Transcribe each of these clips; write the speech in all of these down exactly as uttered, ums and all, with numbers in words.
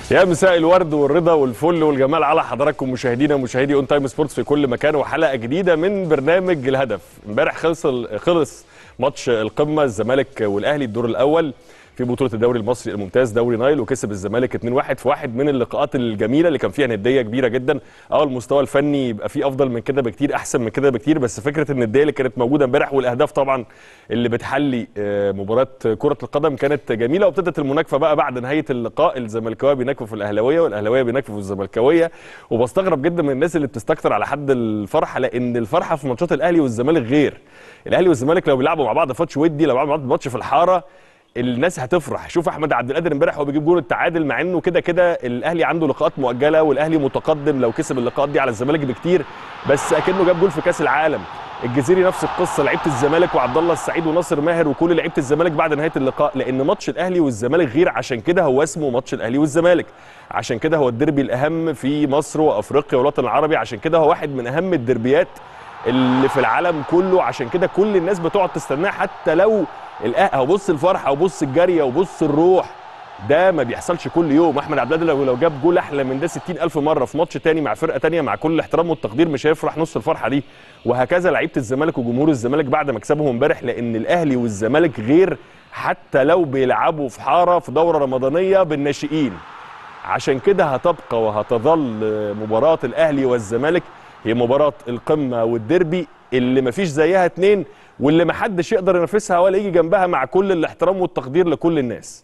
يا مساء الورد والرضا والفل والجمال على حضراتكم مشاهدينا ومشاهدي اون تايم سبورتس في كل مكان، وحلقه جديده من برنامج الهدف. امبارح خلص خلص ماتش القمه، الزمالك والاهلي الدور الاول في بطوله الدوري المصري الممتاز دوري نايل، وكسب الزمالك اتنين واحد في واحد من اللقاءات الجميله اللي كان فيها نديه كبيره جدا. اه المستوى الفني يبقى فيه افضل من كده بكتير، احسن من كده بكتير، بس فكره النديه اللي كانت موجوده امبارح والاهداف طبعا اللي بتحلي مباراه كره القدم كانت جميله. وابتدت المناكفه بقى بعد نهايه اللقاء، الزملكاويه بيناكفوا في الاهلاويه والاهلاويه بيناكفوا في الزملكاويه. وبستغرب جدا من الناس اللي بتستكتر على حد الفرحه، لان الفرحه في ماتشات الاهلي والزمالك غير. الاهلي والزمالك لو بيلعبوا مع بعض ماتش ودي، لو بيلعبوا مع بعض ماتش في الحاره، الناس هتفرح. شوف احمد عبد القادر امبارح هو بيجيب جول التعادل، مع انه كده كده الاهلي عنده لقاءات مؤجله والاهلي متقدم لو كسب اللقاءات دي على الزمالك بكتير، بس اكنه جاب جول في كاس العالم. الجزيري نفس القصه، لعيبه الزمالك وعبد الله السعيد وناصر ماهر وكل لعيبه الزمالك بعد نهايه اللقاء، لان ماتش الاهلي والزمالك غير. عشان كده هو اسمه ماتش الاهلي والزمالك، عشان كده هو الديربي الاهم في مصر وافريقيا والوطن العربي، عشان كده هو واحد من اهم الديربيات اللي في العالم كله، عشان كده كل الناس بتقعد تستناه. حتى لو اهو بص الفرحه وبص الجريه وبص الروح، ده ما بيحصلش كل يوم. احمد عبد القادر لو جاب جول احلى من ده ستين ألف مره في ماتش تاني مع فرقه تانيه، مع كل الاحترام والتقدير مش هيفرح نص الفرحه دي. وهكذا لعيبه الزمالك وجمهور الزمالك بعد مكسبهم امبارح، لان الاهلي والزمالك غير حتى لو بيلعبوا في حاره في دوره رمضانيه بالناشئين. عشان كده هتبقى وهتظل مباراه الاهلي والزمالك هي مباراه القمه والديربي اللي مفيش زيها اتنين، واللي محدش يقدر ينافسها ولا يجي جنبها، مع كل الاحترام والتقدير لكل الناس.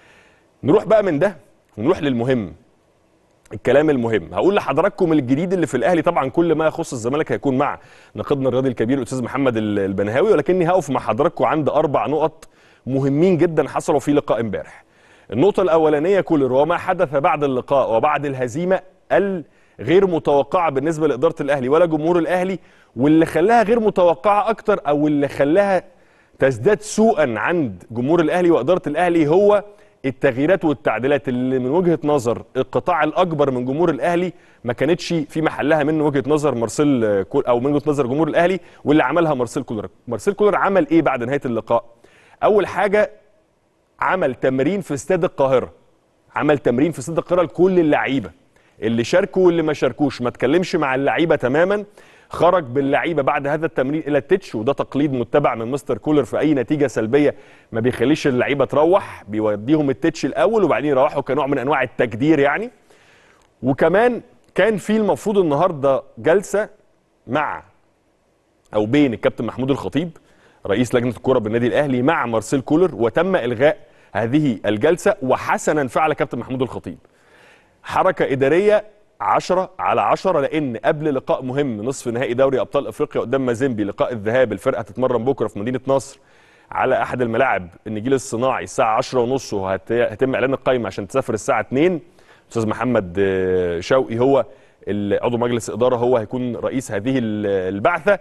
نروح بقى من ده ونروح للمهم، الكلام المهم. هقول لحضراتكم الجديد اللي في الاهلي. طبعا كل ما يخص الزمالك هيكون مع ناقدنا الرياضي الكبير الاستاذ محمد البنهاوي، ولكني هقف مع حضراتكم عند اربع نقط مهمين جدا حصلوا في لقاء امبارح. النقطه الاولانيه كولر وما حدث بعد اللقاء وبعد الهزيمه الغير متوقعه بالنسبه لاداره الاهلي ولا جمهور الاهلي، واللي خلاها غير متوقعه اكتر او اللي خلاها تزداد سوءا عند جمهور الاهلي واداره الاهلي هو التغييرات والتعديلات اللي من وجهه نظر القطاع الاكبر من جمهور الاهلي ما كانتش في محلها من وجهه نظر مارسيل كولر او من وجهه نظر جمهور الاهلي، واللي عملها مارسيل كولر. مارسيل كولر عمل ايه بعد نهايه اللقاء؟ اول حاجه عمل تمرين في استاد القاهره، عمل تمرين في استاد القاهره لكل اللعيبه اللي شاركوا واللي ما شاركوش، ما اتكلمش مع اللعيبه تماما، خرج باللعيبه بعد هذا التمرين الى التتش، وده تقليد متبع من مستر كولر في اي نتيجه سلبيه ما بيخليش اللعيبه تروح، بيوديهم التتش الاول وبعدين يروحوا كنوع من انواع التجدير يعني. وكمان كان في المفروض النهارده جلسه مع او بين الكابتن محمود الخطيب رئيس لجنه الكره بالنادي الاهلي مع مارسيل كولر، وتم الغاء هذه الجلسه. وحسنا فعل كابتن محمود الخطيب، حركه اداريه عشرة على عشرة، لان قبل لقاء مهم نصف نهائي دوري ابطال افريقيا قدام مازيمبي، لقاء الذهاب الفرقه هتتمرن بكره في مدينه نصر على احد الملاعب النجيل الصناعي الساعه عشرة ونص، وهيتم اعلان القائمه عشان تسافر الساعه اتنين. استاذ محمد شوقي هو عضو مجلس اداره، هو هيكون رئيس هذه البعثه.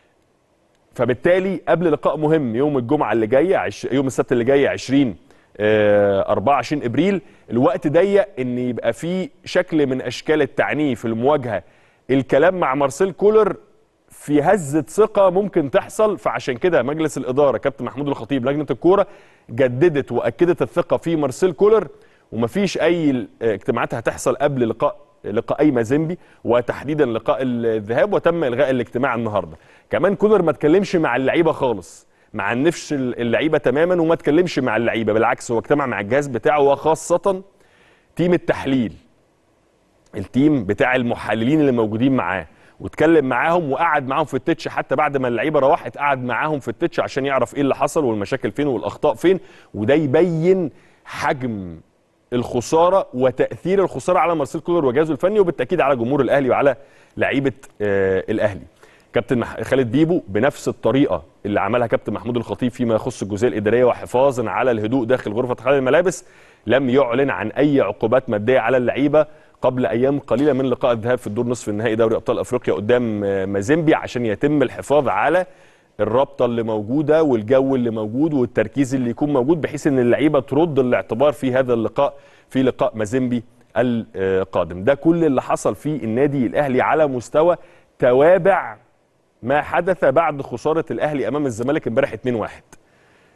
فبالتالي قبل لقاء مهم يوم الجمعه اللي جايه، يوم السبت اللي جاي عشرين أربعة وعشرين ابريل، الوقت ضيق ان يبقى في شكل من اشكال التعنيف، المواجهه، الكلام مع مارسيل كولر في هزه ثقه ممكن تحصل. فعشان كده مجلس الاداره كابتن محمود الخطيب لجنه الكوره جددت واكدت الثقه في مارسيل كولر، ومفيش اي اجتماعات هتحصل قبل لقاء لقاء مازيمبي وتحديدا لقاء الذهاب، وتم الغاء الاجتماع النهارده. كمان كولر ما اتكلمش مع اللعيبه خالص، ما عنفش اللعيبه تماما وما اتكلمش مع اللعيبه، بالعكس هو اجتمع مع الجهاز بتاعه وخاصه تيم التحليل، التيم بتاع المحللين اللي موجودين معاه، واتكلم معاهم وقعد معاهم في التتش. حتى بعد ما اللعيبه روحت قعد معاهم في التتش عشان يعرف ايه اللي حصل والمشاكل فين والاخطاء فين. وده يبين حجم الخساره وتاثير الخساره على مارسيل كولر وجهازه الفني، وبالتاكيد على جمهور الاهلي وعلى لعيبه آه الاهلي. كابتن خالد بيبو بنفس الطريقه اللي عملها كابتن محمود الخطيب فيما يخص الجزئيه الاداريه وحفاظا على الهدوء داخل غرفه خلع الملابس، لم يعلن عن اي عقوبات ماديه على اللعيبه قبل ايام قليله من لقاء الذهاب في الدور نصف النهائي دوري ابطال افريقيا قدام مازيمبي، عشان يتم الحفاظ على الرابطه اللي موجوده والجو اللي موجود والتركيز اللي يكون موجود، بحيث ان اللعيبه ترد الاعتبار في هذا اللقاء في لقاء مازيمبي القادم. ده كل اللي حصل في النادي الاهلي على مستوى توابع ما حدث بعد خساره الاهلي امام الزمالك امبارح اتنين واحد.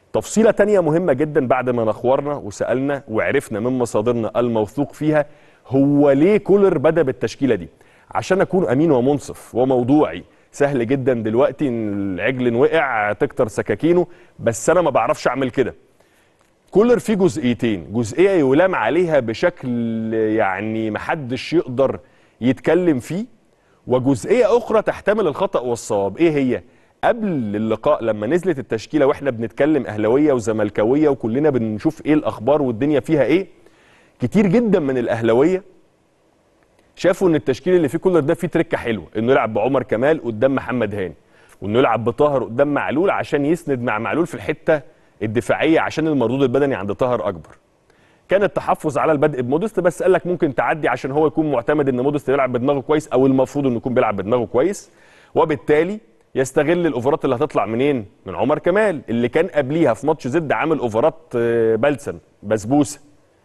تفصيله تانية مهمه جدا بعد ما نخورنا وسالنا وعرفنا من مصادرنا الموثوق فيها هو ليه كولر بدا بالتشكيله دي. عشان اكون امين ومنصف وموضوعي، سهل جدا دلوقتي ان العجل وقع تكتر سكاكينه، بس انا ما بعرفش اعمل كده. كولر فيه جزئيتين، جزئيه يلام عليها بشكل يعني محدش يقدر يتكلم فيه، وجزئيه اخرى تحتمل الخطا والصواب. ايه هي؟ قبل اللقاء لما نزلت التشكيله واحنا بنتكلم اهلاويه وزملكاويه وكلنا بنشوف ايه الاخبار والدنيا فيها ايه، كتير جدا من الاهلاويه شافوا ان التشكيل اللي فيه كولر ده فيه تركه حلوه، انه يلعب بعمر كمال قدام محمد هاني، وانه يلعب بطاهر قدام معلول عشان يسند مع معلول في الحته الدفاعيه عشان المردود البدني عند طاهر اكبر. كان التحفظ على البدء بمودست، بس قال لك ممكن تعدي عشان هو يكون معتمد ان مودست بيلعب بدماغه كويس، او المفروض انه يكون بيلعب بدماغه كويس، وبالتالي يستغل الاوفرات اللي هتطلع منين؟ من عمر كمال اللي كان قبليها في ماتش زد عامل اوفرات بلسم بسبوسه.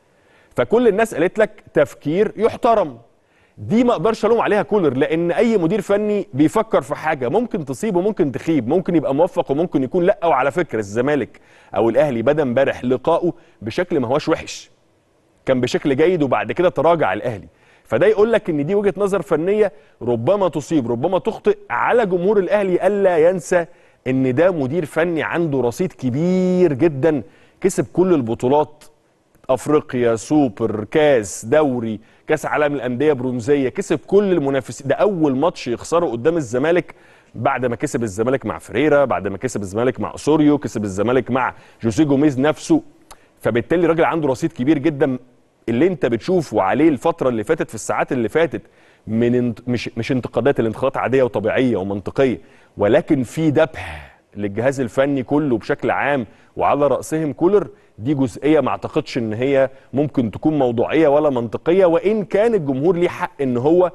فكل الناس قالت لك تفكير يحترم. دي ما اقدرش الوم عليها كولر، لان اي مدير فني بيفكر في حاجه ممكن تصيب وممكن تخيب، ممكن يبقى موفق وممكن يكون لا. وعلى فكره الزمالك او الاهلي بدا امبارح لقائه بشكل ما هوش وحش، كان بشكل جيد وبعد كده تراجع الاهلي. فده يقول لك ان دي وجهه نظر فنيه ربما تصيب ربما تخطئ. على جمهور الاهلي الا ينسى ان ده مدير فني عنده رصيد كبير جدا، كسب كل البطولات، افريقيا، سوبر، كاس، دوري، كاس عالم الانديه برونزيه، كسب كل المنافسين. ده اول ماتش يخسره قدام الزمالك بعد ما كسب الزمالك مع فريرا، بعد ما كسب الزمالك مع اسوريو، كسب الزمالك مع جوزيه جوميز نفسه. فبالتالي الراجل عنده رصيد كبير جدا. اللي انت بتشوفه عليه الفتره اللي فاتت في الساعات اللي فاتت من انت... مش مش انتقادات، الانتقادات عاديه وطبيعيه ومنطقيه، ولكن في ذبح للجهاز الفني كله بشكل عام وعلى راسهم كولر. دي جزئيه ما اعتقدش ان هي ممكن تكون موضوعيه ولا منطقيه، وان كان الجمهور ليه حق ان هو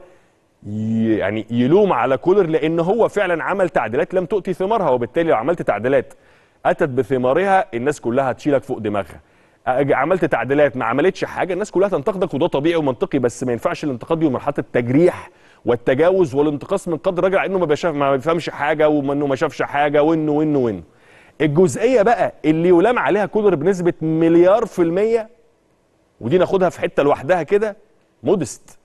يعني يلوم على كولر، لان هو فعلا عمل تعديلات لم تؤتي ثمارها، وبالتالي لو عملت تعديلات اتت بثمارها الناس كلها هتشيلك فوق دماغها. عملت تعديلات ما عملتش حاجه الناس كلها تنتقدك، وده طبيعي ومنطقي، بس ما ينفعش الانتقاد دي مرحله التجريح والتجاوز والانتقاص من قدر الراجل انه ما بيشاف ما بيفهمش حاجه وانه ما شافش حاجه وانه وانه وانه. الجزئيه بقى اللي يلام عليها كولر بنسبه مليار في الميه، ودي ناخدها في حته لوحدها كده، مودست.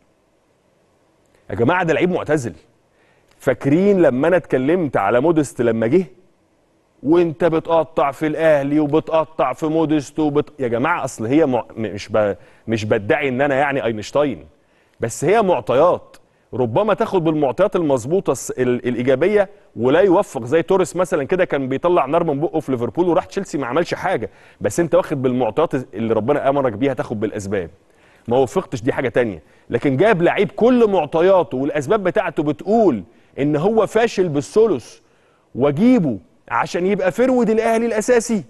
يا جماعه ده لعيب معتزل. فاكرين لما انا اتكلمت على مودست لما جه وانت بتقطع في الاهلي وبتقطع في مودست وبت... يا جماعه اصل هي مع... مش ب... مش بدعي ان انا يعني اينشتاين، بس هي معطيات. ربما تاخد بالمعطيات المظبوطه ال... الايجابيه ولا يوفق، زي توريس مثلا كده كان بيطلع نار من بقه في ليفربول وراح تشيلسي ما عملش حاجه، بس انت واخد بالمعطيات اللي ربنا امرك بيها، تاخد بالاسباب. ما وفقتش دي حاجه تانية، لكن جاب لعيب كل معطياته والاسباب بتاعته بتقول ان هو فاشل بالثلث واجيبه عشان يبقى فرود الاهلي الاساسي.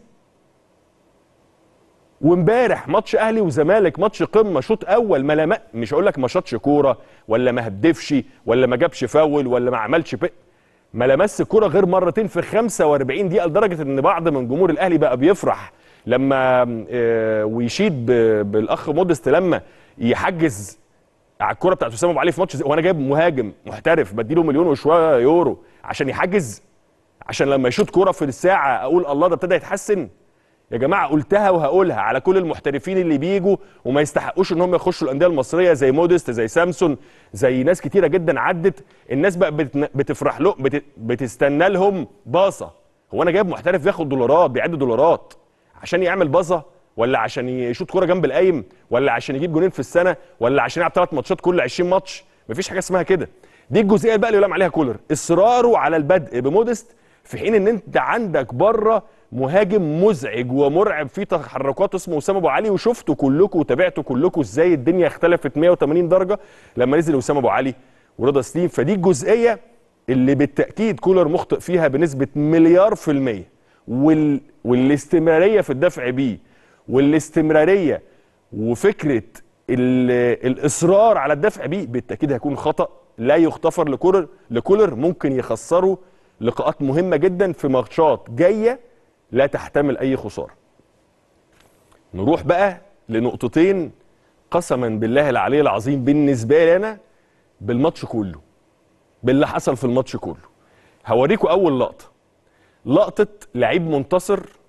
وامبارح ماتش اهلي وزمالك، ماتش قمه، شوط اول، ما لم... مش هقول لك ما شاطش كوره ولا ما هدفش ولا ما جابش فاول ولا ما عملش ب... ما لمس كوره غير مرتين في خمسة وأربعين دقيقه، لدرجه ان بعض من جمهور الاهلي بقى بيفرح لما آه ويشيد ب... بالاخ مودست لما يحجز على الكوره بتاعت اسامه ابو علي في ماتش، وانا جايب مهاجم محترف بديله مليون وشويه يورو عشان يحجز، عشان لما يشوط كوره في الساعه اقول الله ده ابتدى يتحسن. يا جماعه قلتها وهقولها على كل المحترفين اللي بيجوا وما يستحقوش ان هم يخشوا الانديه المصريه، زي مودست، زي سامسون، زي ناس كتيره جدا عدت، الناس بقى بتفرح له، بت... بتستنى لهم باصه. هو انا جايب محترف بياخد دولارات، بيعد دولارات عشان يعمل باصه، ولا عشان يشوط كوره جنب القايم، ولا عشان يجيب جونين في السنه، ولا عشان يلعب ثلاث ماتشات كل عشرين ماتش؟ مفيش حاجه اسمها كده. دي الجزئيه بقى اللي يلام عليها كولر، اصراره على البدء بمودست في حين ان انت عندك بره مهاجم مزعج ومرعب في تحركاته اسمه اسامه ابو علي، وشفتوا كلكم وتابعتوا كلكم ازاي الدنيا اختلفت مية وتمانين درجه لما نزل اسامه ابو علي ورضا سليم. فدي الجزئيه اللي بالتاكيد كولر مخطئ فيها بنسبه مليار في الميه، وال... والاستمراريه في الدفع بيه، والاستمراريه وفكره ال... الاصرار على الدفع بيه بالتاكيد هيكون خطا لا يغتفر لكولر. لكولر ممكن يخسره لقاءات مهمه جدا في ماتشات جايه لا تحتمل اي خساره. نروح بقى لنقطتين قسما بالله العلي العظيم بالنسبه لي انا بالماتش كله، باللي حصل في الماتش كله. هوريكم اول لقطه، لقطه لعيب منتصر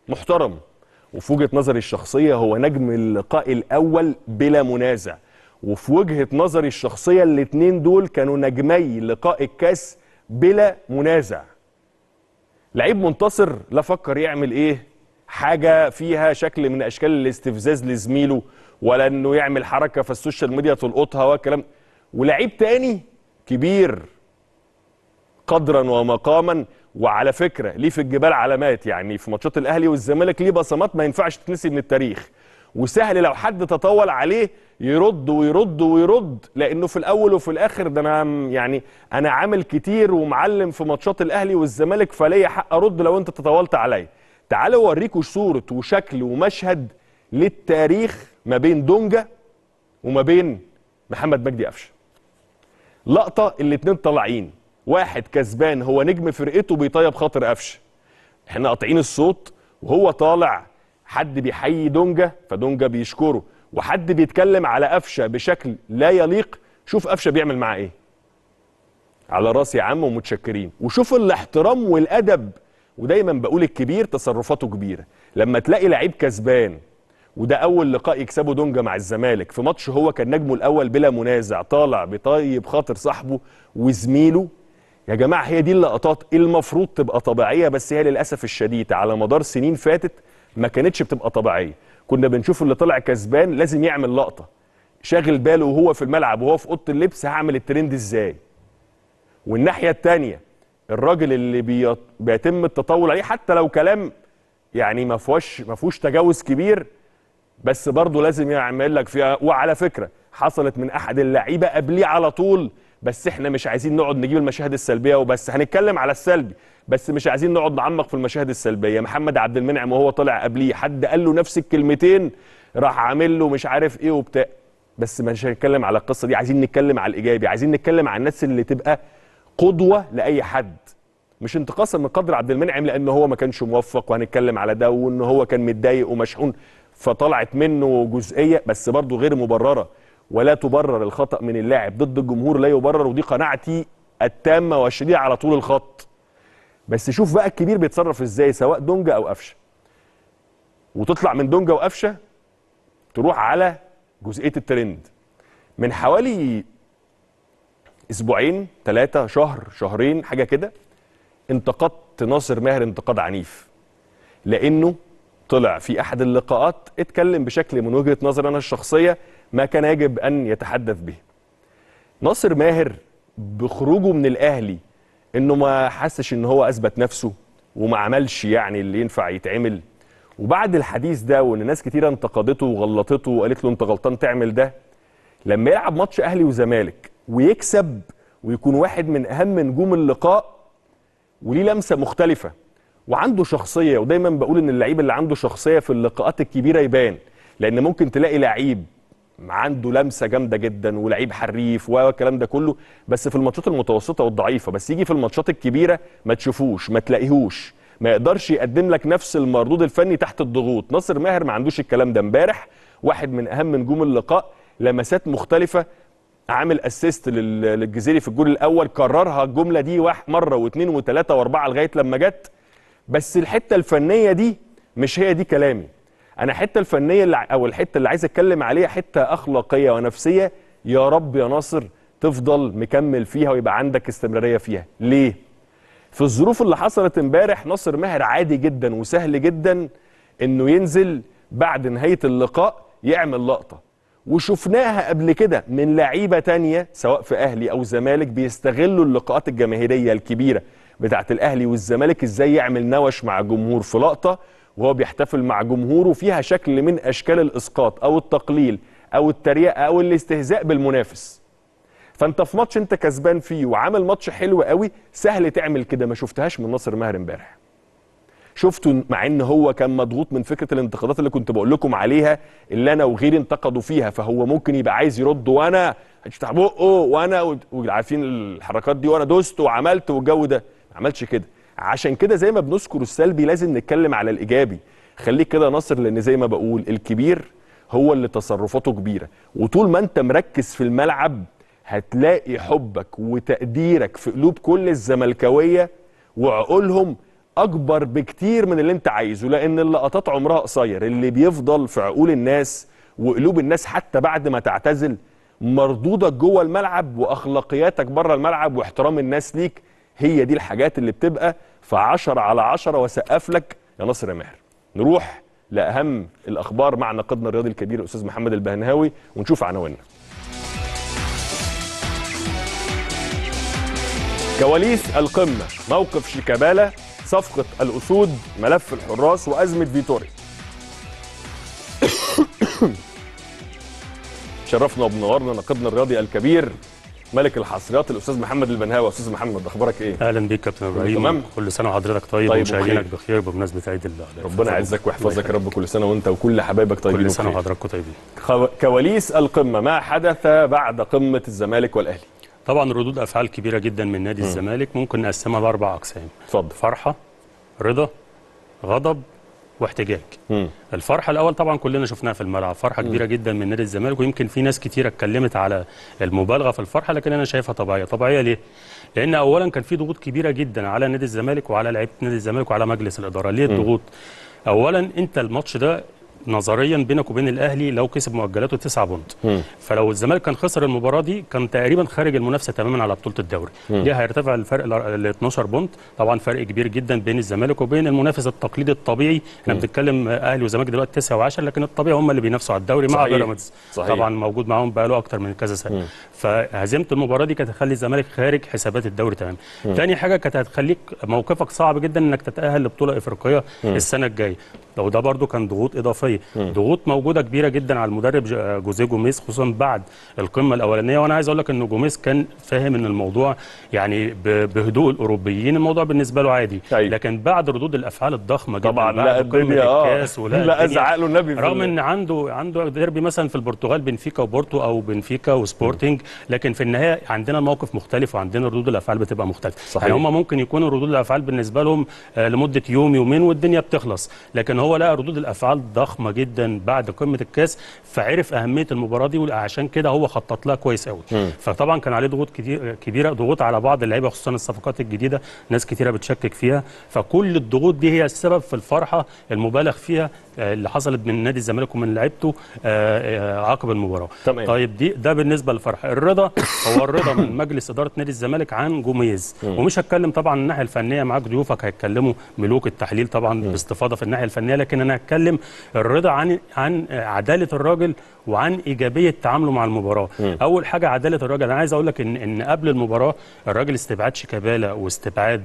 محترم، وفي وجهه نظري الشخصيه هو نجم اللقاء الاول بلا منازع، وفي وجهه نظري الشخصيه الاثنين دول كانوا نجمي لقاء الكاس بلا منازع. لعيب منتصر لا فكر يعمل ايه حاجه فيها شكل من اشكال الاستفزاز لزميله، ولا انه يعمل حركه في السوشيال ميديا تلقطها والكلام. ولعيب تاني كبير قدرا ومقاما، وعلى فكره ليه في الجبال علامات، يعني في ماتشات الاهلي والزمالك ليه بصمات ما ينفعش تتنسي من التاريخ، وسهل لو حد تطول عليه يرد ويرد ويرد، لانه في الاول وفي الاخر ده انا يعني انا عامل كتير ومعلم في ماتشات الاهلي والزمالك، فليا حق ارد لو انت تطولت عليا. تعالوا اوريكم صوره وشكل ومشهد للتاريخ ما بين دونجا وما بين محمد مجدي قفشه. لقطه الاتنين طالعين، واحد كسبان هو نجم فرقته بيطيب خاطر قفشه، احنا قاطعين الصوت وهو طالع، حد بيحيي دونجا فدونجا بيشكره، وحد بيتكلم على قفشه بشكل لا يليق. شوف قفشه بيعمل معاه ايه. على راسي يا عم ومتشكرين. وشوف الاحترام والادب، ودايما بقول الكبير تصرفاته كبيره. لما تلاقي لعيب كسبان وده اول لقاء يكسبه دونجا مع الزمالك في ماتش هو كان نجمه الاول بلا منازع، طالع بيطيب خاطر صاحبه وزميله، يا جماعه هي دي اللقطات المفروض تبقى طبيعيه، بس هي للاسف الشديد على مدار سنين فاتت ما كانتش بتبقى طبيعيه. كنا بنشوف اللي طلع كسبان لازم يعمل لقطه، شاغل باله وهو في الملعب وهو في اوضه اللبس هعمل الترند ازاي. والناحيه الثانيه الراجل اللي بي... بيتم التطاول عليه حتى لو كلام يعني ما فيهوش ما فيهوش تجاوز كبير، بس برضه لازم يعمل لك فيها. وعلى فكره حصلت من احد اللعيبه قبليه على طول، بس احنا مش عايزين نقعد نجيب المشاهد السلبيه وبس، هنتكلم على السلبي بس مش عايزين نقعد نعمق في المشاهد السلبيه. محمد عبد المنعم وهو طالع قبليه حد قال له نفس الكلمتين راح عامل له مش عارف ايه وبتاع، بس مش هنتكلم على القصه دي، عايزين نتكلم على الايجابي، عايزين نتكلم على الناس اللي تبقى قدوه لاي حد، مش انتقاصا من قدر عبد المنعم لان هو ما كانش موفق، وهنتكلم على ده وان هو كان متضايق ومشحون فطلعت منه جزئيه، بس برضه غير مبرره، ولا تبرر الخطا من اللاعب ضد الجمهور، لا يبرر، ودي قناعتي التامه والشديده على طول الخط. بس شوف بقى الكبير بيتصرف ازاي سواء دونجا او قفشه، وتطلع من دونجا وقفشه تروح على جزئيه الترند. من حوالي اسبوعين ثلاثه شهر شهرين حاجه كده انتقدت ناصر ماهر انتقاد عنيف، لانه طلع في احد اللقاءات اتكلم بشكل من وجهه نظري انا الشخصيه ما كان يجب ان يتحدث به. ناصر ماهر بخروجه من الاهلي انه ما حسش ان هو اثبت نفسه وما عملش يعني اللي ينفع يتعمل، وبعد الحديث ده وان ناس كتيره انتقدته وغلطته وقالت له انت غلطان تعمل ده، لما يلعب ماتش اهلي وزمالك ويكسب ويكون واحد من اهم نجوم اللقاء وليه لمسه مختلفه وعنده شخصيه، ودايما بقول ان اللعيب اللي عنده شخصيه في اللقاءات الكبيره يبان، لان ممكن تلاقي لعيب عنده لمسه جامده جدا ولعيب حريف والكلام ده كله، بس في الماتشات المتوسطه والضعيفه، بس يجي في الماتشات الكبيره ما تشوفوش ما تلاقيهوش، ما يقدرش يقدم لك نفس المردود الفني تحت الضغوط. ناصر ماهر ما عندوش الكلام ده. امبارح واحد من اهم نجوم اللقاء، لمسات مختلفه، عامل اسيست للجزيري في الجول الاول، كررها الجمله دي واحد مره واثنين وثلاثه واربعه لغايه لما جت. بس الحته الفنيه دي مش هي دي كلامي، انا الحته الفنيه اللي او الحته اللي عايز اتكلم عليها حته اخلاقيه ونفسيه، يا رب يا ناصر تفضل مكمل فيها ويبقى عندك استمراريه فيها. ليه؟ في الظروف اللي حصلت امبارح ناصر ماهر عادي جدا وسهل جدا انه ينزل بعد نهايه اللقاء يعمل لقطه، وشفناها قبل كده من لعيبه تانية سواء في اهلي او زمالك بيستغلوا اللقاءات الجماهيريه الكبيره بتاعت الاهلي والزمالك ازاي يعمل نوش مع جمهور في لقطه وهو بيحتفل مع جمهوره فيها شكل من اشكال الاسقاط او التقليل او التريقه او الاستهزاء بالمنافس. فانت في ماتش انت كسبان فيه وعامل ماتش حلو قوي سهل تعمل كده، ما شفتهاش من ناصر ماهر امبارح. شفته مع ان هو كان مضغوط من فكره الانتقادات اللي كنت بقول لكم عليها اللي انا وغيري انتقدوا فيها، فهو ممكن يبقى عايز يرد وانا هتفتح بقه وانا وعارفين الحركات دي وانا دوست وعملت والجو ده، ما عملش كده. عشان كده زي ما بنذكر السلبي لازم نتكلم على الايجابي. خليك كده يا ناصر، لان زي ما بقول الكبير هو اللي تصرفاته كبيره، وطول ما انت مركز في الملعب هتلاقي حبك وتقديرك في قلوب كل الزملكاويه وعقولهم اكبر بكتير من اللي انت عايزه، لان اللقطات عمرها قصير. اللي بيفضل في عقول الناس وقلوب الناس حتى بعد ما تعتزل مردودك جوه الملعب واخلاقياتك بره الملعب واحترام الناس ليك، هي دي الحاجات اللي بتبقى في عشرة على عشرة. وسقف لك يا ناصر يا ماهر. نروح لاهم الاخبار مع ناقدنا الرياضي الكبير الاستاذ محمد البهناوي ونشوف عناويننا. كواليس القمه، موقف شيكابالا، صفقه الاسود، ملف الحراس، وازمه فيتوري. شرفنا وبنورنا ناقدنا الرياضي الكبير ملك الحصريات الاستاذ محمد البنهاوي. استاذ محمد اخبارك ايه؟ اهلا بيك كابتن ابراهيم. تمام، كل سنه وحضرتك طيب, طيب ومشاهدينك بخير بمناسبه عيد الاضحى. ربنا يعزك ويحفظك يا رب. كل سنه وانت وكل حبايبك طيبين. كل سنه وحضراتكم طيبين. كواليس القمه، ما حدث بعد قمه الزمالك والاهلي؟ طبعا ردود افعال كبيره جدا من نادي م. الزمالك، ممكن نقسمها لاربع اقسام. اتفضل. فرحه، رضا، غضب، واحتجاج. م. الفرحه الاول طبعا كلنا شفناها في الملعب، فرحه م. كبيره جدا من نادي الزمالك، ويمكن في ناس كتيره اتكلمت على المبالغه في الفرحه، لكن انا شايفها طبيعيه. طبيعيه ليه؟ لان اولا كان في ضغوط كبيره جدا على نادي الزمالك وعلى لعيبه نادي الزمالك وعلى مجلس الاداره. ليه الضغوط؟ اولا انت الماتش ده نظريا بينك وبين الاهلي لو كسب مؤجلاته تسعة بونت، فلو الزمالك كان خسر المباراه دي كان تقريبا خارج المنافسه تماما على بطوله الدوري. ليه هيرتفع الفرق ل اتناشر بونت، طبعا فرق كبير جدا بين الزمالك وبين المنافس التقليدي الطبيعي. احنا بنتكلم اهلي وزمالك دلوقتي تسعة وعشرة، لكن الطبيعي هم اللي بينافسوا على الدوري مع بيراميدز طبعا موجود معاهم بقاله اكتر من كذا سنه. فهزيمه المباراه دي كانت هتخلي الزمالك خارج حسابات الدوري تماما. ثاني حاجه كانت هتخليك موقفك صعب جدا انك تتاهل لبطوله افريقيه السنه الجايه، لو ده برده كان ضغوط اضافيه. ضغوط موجوده كبيره جدا على المدرب جوزيه جوميز خصوصا بعد القمه الاولانيه. وانا عايز اقول لك ان جوميز كان فاهم ان الموضوع يعني بهدوء الاوروبيين الموضوع بالنسبه له عادي، أي. لكن بعد ردود الافعال الضخمه جدا طبعا بعد قمه الكاس ولا لا ازعق له النبي، رغم ان عنده عنده ديربي مثلا في البرتغال بنفيكا وبورتو او بنفيكا وسبورتنج، لكن في النهايه عندنا الموقف مختلف وعندنا ردود الافعال بتبقى مختلفه. يعني هم ممكن يكونوا ردود الافعال بالنسبه لهم لمده يوم يومين والدنيا بتخلص، لكن هو لقى ردود الافعال ضخمه جدا بعد قمه الكاس، فعرف اهميه المباراه دي وعشان كده هو خطط لها كويس قوي. فطبعا كان عليه ضغوط كتير كبيره، ضغوط على بعض اللعيبه خصوصا الصفقات الجديده، ناس كتيره بتشكك فيها، فكل الضغوط دي هي السبب في الفرحه المبالغ فيها اللي حصلت من نادي الزمالك ومن لعيبته عقب المباراه. تمام. طيب دي ده بالنسبه للفرحه. الرضا هو الرضا من مجلس اداره نادي الزمالك عن جوميز، ومش هتكلم طبعا الناحيه الفنيه، معاك ضيوفك هيتكلموا ملوك التحليل طبعا م. باستفاضه في الناحيه الفنيه، لكن انا هتكلم الرضا عن عن عداله الراجل وعن ايجابيه تعامله مع المباراه. م. اول حاجه عداله الراجل، انا عايز اقول لك ان ان قبل المباراه الراجل استبعاد شيكابالا واستبعاد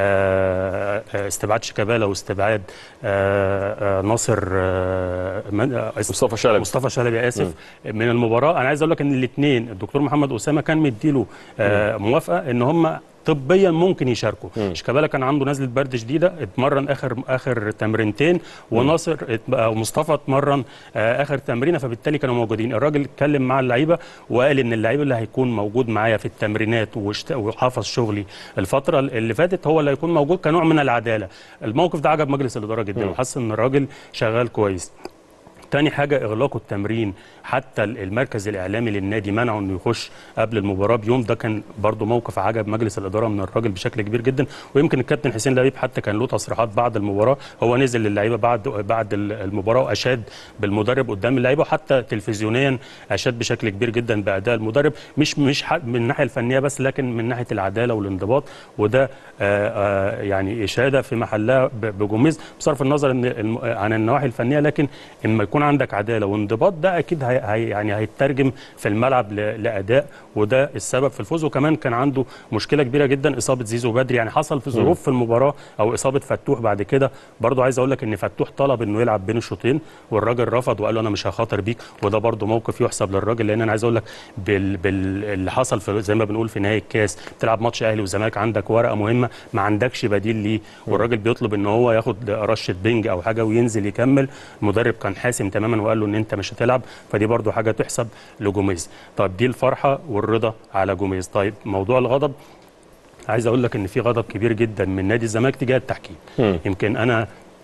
آه استبعاد شيكابالا واستبعاد آه آه ناصر آه مصطفى شلبي مصطفى شلبي اسف م. من المباراه. انا عايز اقول لك ان الاثنين الدكتور محمد اسامه كان مديله آه موافقه ان هم طبيا ممكن يشاركوا. شيكابالا كان عنده نزله برد شديده، اتمرن اخر اخر تمرينتين، وناصر ومصطفى اتمرن اخر تمرينه، فبالتالي كانوا موجودين. الراجل اتكلم مع اللعيبه وقال ان اللعيب اللي هيكون موجود معايا في التمرينات وحافظ شغلي الفتره اللي فاتت هو اللي هيكون موجود كنوع من العداله. الموقف ده عجب مجلس الاداره جدا وحس ان الراجل شغال كويس. تاني حاجة إغلاقه التمرين، حتى المركز الإعلامي للنادي منعه إنه يخش قبل المباراة بيوم، ده كان برضو موقف عجب مجلس الإدارة من الراجل بشكل كبير جدا. ويمكن الكابتن حسين لبيب حتى كان له تصريحات بعد المباراة، هو نزل للعيبة بعد بعد المباراة وأشاد بالمدرب قدام اللعيبة، وحتى تلفزيونيا أشاد بشكل كبير جدا بأداء المدرب، مش مش من الناحية الفنية بس لكن من ناحية العدالة والانضباط، وده آآ آآ يعني إشادة في محلها بجوميز بصرف النظر إن عن النواحي الفنية، لكن إما يكون عندك عداله وانضباط ده اكيد هي هي يعني هيترجم في الملعب لاداء، وده السبب في الفوز. وكمان كان عنده مشكله كبيره جدا اصابه زيزو بدري، يعني حصل في ظروف في المباراه، او اصابه فتوح بعد كده. برضو عايز اقول لك ان فتوح طلب انه يلعب بين الشوطين والراجل رفض وقال له انا مش هخاطر بيك، وده برضو موقف يحسب للراجل، لان انا عايز اقول لك بال... بال... اللي حصل في زي ما بنقول في نهائي الكاس، بتلعب ماتش اهلي وزمالك عندك ورقه مهمه ما عندكش بديل ليه، والراجل بيطلب ان هو ياخد رشه بنج او حاجه وينزل يكمل. المدرب كان حاسم تماما وقال له ان انت مش هتلعب، فدي برضو حاجه تحسب لجوميز. طيب دي الفرحه والرضا على جوميز. طيب موضوع الغضب، عايز اقول لك ان في غضب كبير جدا من نادي الزمالك تجاه التحكيم. م. يمكن انا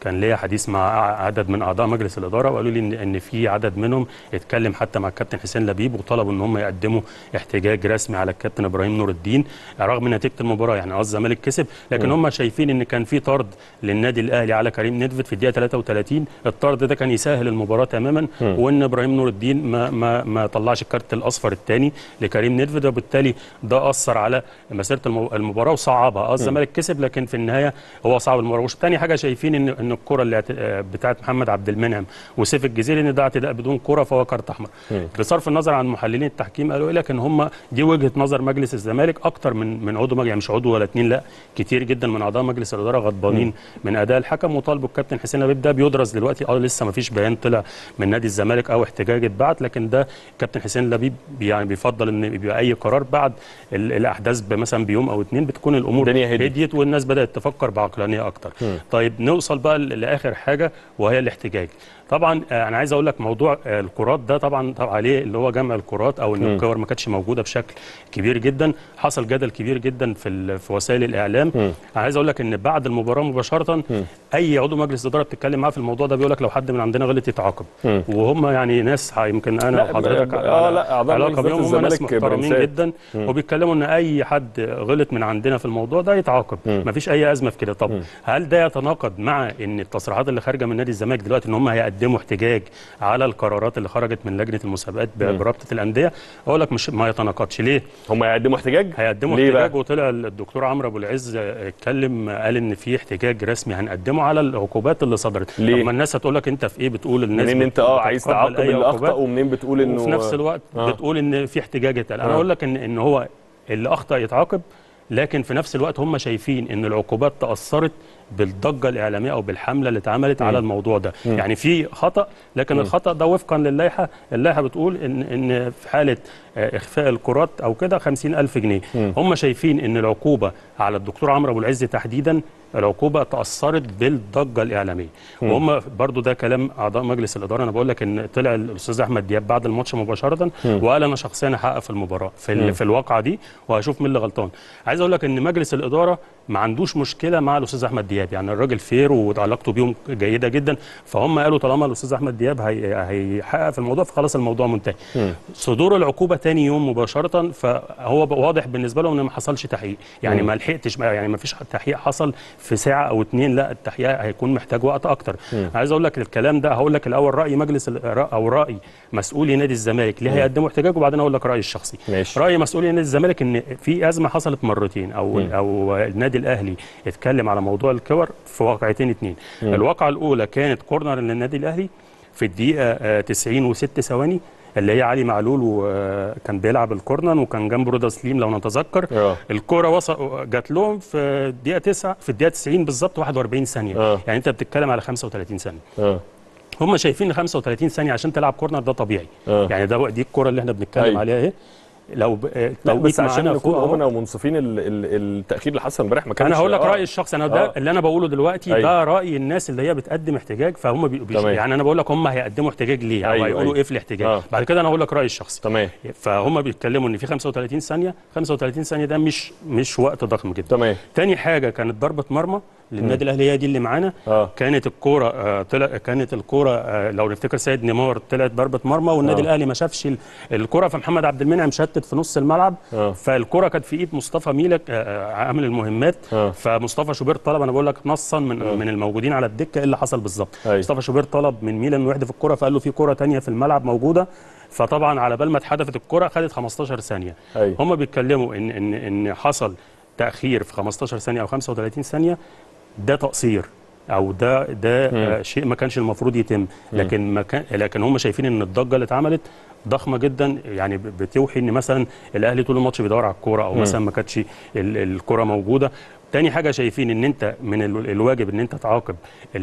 كان ليا حديث مع عدد من اعضاء مجلس الاداره وقالوا لي ان ان في عدد منهم اتكلم حتى مع الكابتن حسين لبيب وطلبوا ان هم يقدموا احتجاج رسمي على الكابتن ابراهيم نور الدين رغم نتيجه المباراه. يعني اه الزمالك كسب لكن م. هم شايفين ان كان في طرد للنادي الاهلي على كريم نيدفيد في الدقيقه ثلاثة وثلاثين، الطرد ده كان يسهل المباراه تماما م. وان ابراهيم نور الدين ما ما ما طلعش الكارت الاصفر الثاني لكريم نيدفيد، وبالتالي ده اثر على مسيره المباراه وصعبها. اه الزمالك كسب لكن في النهايه هو صعب المباراه. ثاني حاجه شايفين ان ان الكره اللي بتاعت محمد عبد المنعم وسيف الجزيري ان ده اعتداء بدون كره فهو كارت احمر. بصرف النظر عن محللين التحكيم قالوا لك ان هم دي وجهه نظر مجلس الزمالك اكتر من من عضو يعني مش عضو ولا اثنين، لا كتير جدا من اعضاء مجلس الاداره غضبانين من اداء الحكم وطالبوا الكابتن حسين لبيب. ده بيدرس دلوقتي اه لسه ما فيش بيان طلع من نادي الزمالك او احتجاج اتبعت، لكن ده الكابتن حسين لبيب يعني بيفضل ان يبقى اي قرار بعد الاحداث مثلا بيوم او اثنين بتكون الامور هديت والناس بدات تفكر بعقلانيه اكتر. م. طيب نوصل بقى لاخر حاجه وهي الاحتجاج. طبعا انا عايز اقول لك موضوع الكرات ده طبعا طبعا عليه اللي هو جمع الكرات او ان الكور ما كانتش موجوده بشكل كبير جدا، حصل جدل كبير جدا في في وسائل الاعلام. م. انا عايز اقول لك ان بعد المباراه مباشره م. اي عضو مجلس اداره بتتكلم معاه في الموضوع ده بيقول لك لو حد من عندنا غلط يتعاقب، وهم يعني ناس يمكن انا وحضرتك اه لا علاقه بيهم هم ناس محترمين جدا م. وبيتكلموا ان اي حد غلط من عندنا في الموضوع ده يتعاقب، ما فيش اي ازمه في كده. طب م. هل ده يتناقض مع ان التصريحات اللي خارجه من نادي الزمالك دلوقتي ان هم هيقدموا احتجاج على القرارات اللي خرجت من لجنه المسابقات برابطه الانديه؟ اقول لك مش ما يتناقضش. ليه؟ هم هيقدموا احتجاج؟ هيقدموا احتجاج. وطلع الدكتور عمرو ابو العز اتكلم قال ان في احتجاج رسمي هنقدمه على العقوبات اللي صدرت. ليه؟ لما الناس هتقول لك انت في ايه بتقول الناس منين انت اه عايز تعاقب اللي اخطا ومنين بتقول انه وفي نفس الوقت آه. بتقول ان في احتجاج اتقال. انا اقول لك ان ان هو اللي اخطا يتعاقب، لكن في نفس الوقت هم شايفين ان العقوبات تاثرت بالضجه الاعلاميه او بالحمله اللي اتعملت م. على الموضوع ده. م. يعني في خطا لكن م. الخطا ده وفقا للائحه، اللائحه بتقول ان ان في حاله اخفاء الكرات او كده خمسين ألف جنيه. م. هم شايفين ان العقوبه على الدكتور عمرو ابو العز تحديدا العقوبه تاثرت بالضجه الاعلاميه. م. وهم برضو ده كلام اعضاء مجلس الاداره. انا بقول لك ان طلع الاستاذ احمد دياب بعد الماتش مباشره م. وقال انا شخصيا هحقق في المباراه في, في الواقعه دي وهشوف مين اللي غلطان. عايز اقول لك ان مجلس الاداره ما عندوش مشكله مع الاستاذ احمد دياب، يعني الراجل فير وعلاقته بيهم جيده جدا، فهم قالوا طالما الاستاذ احمد دياب هيحقق في الموضوع فخلاص الموضوع منتهي. م. صدور العقوبه ثاني يوم مباشره فهو واضح بالنسبه لهم ان ما حصلش تحقيق، يعني م. ما لحقتش، يعني ما فيش تحقيق حصل في ساعه او اتنين، لا التحقيق هيكون محتاج وقت اكتر. م. عايز اقول لك الكلام ده هقول لك الاول راي مجلس او راي مسؤولي نادي الزمالك ليه هيقدموا احتجاج وبعدين اقول لك رايي الشخصي. ماشي. راي مسؤولي نادي الزمالك ان في ازمه حصلت مرتين او م. او النادي الاهلي اتكلم على موضوع الكور في واقعتين اتنين. م. الواقعه الاولى كانت كورنر للنادي الاهلي في الدقيقه تسعين وست ثواني اللي هي علي معلول وكان بيلعب الكورنر وكان جنبه رضا سليم لو نتذكر. أوه. الكوره وصل جات لهم في الدقيقه تسعة في الدقيقه تسعين بالظبط واحد وأربعين ثانيه. أوه. يعني انت بتتكلم على خمسة وثلاثين ثانيه. أوه. هم شايفين ان خمسة وثلاثين ثانيه عشان تلعب كورنر ده طبيعي. أوه. يعني ده دي الكوره اللي احنا بنتكلم أي. عليها اهي. لو لا بس عشان نكون امنا ومنصفين التاخير اللي حصل امبارح ما كانش. انا هقول لك رايي الشخصي، انا ده آه. اللي انا بقوله دلوقتي أي. ده راي الناس اللي هي بتقدم احتجاج، فهم بي يعني انا بقول لك هم هيقدموا احتجاج ليه او أيوة هيقولوا أيوة. ايه في الاحتجاج. آه. بعد كده انا هقول لك رايي الشخصي. تمام. فهم بيتكلموا ان في خمسة وثلاثين ثانيه، خمسة وثلاثين ثانيه ده مش مش وقت ضخم جدا. تمام. تاني حاجه كانت ضربه مرمى للنادي الاهلي هي دي اللي معانا. آه. كانت الكوره آه طلع كانت الكوره آه لو نفتكر سيد نيمار طلعت ضربه مرمى والنادي آه. الاهلي ما شافش الكوره فمحمد عبد المنعم شتت في نص الملعب. آه. فالكره كانت في ايد مصطفى ميلك آه عامل المهمات. آه. فمصطفى شوبير طلب، انا بقول لك نصا من آه. من الموجودين على الدكه ايه اللي حصل بالظبط. مصطفى شوبير طلب من ميلان انه يحدف الكره فقال له في كره ثانيه في الملعب موجوده، فطبعا على بال ما اتحدفت الكره خدت خمستاشر ثانيه. هم بيتكلموا ان ان ان حصل تاخير في خمستاشر ثانيه او خمسة وثلاثين ثانيه، ده تقصير او ده ده آه شيء ما كانش المفروض يتم، لكن ما كان لكن هم شايفين ان الضجه اللي اتعملت ضخمه جدا، يعني بتوحي ان مثلا الاهلي طول الماتش بيدور على الكوره او مثلا ما كانتش الكوره موجوده. تاني حاجه شايفين ان انت من الواجب ان انت تعاقب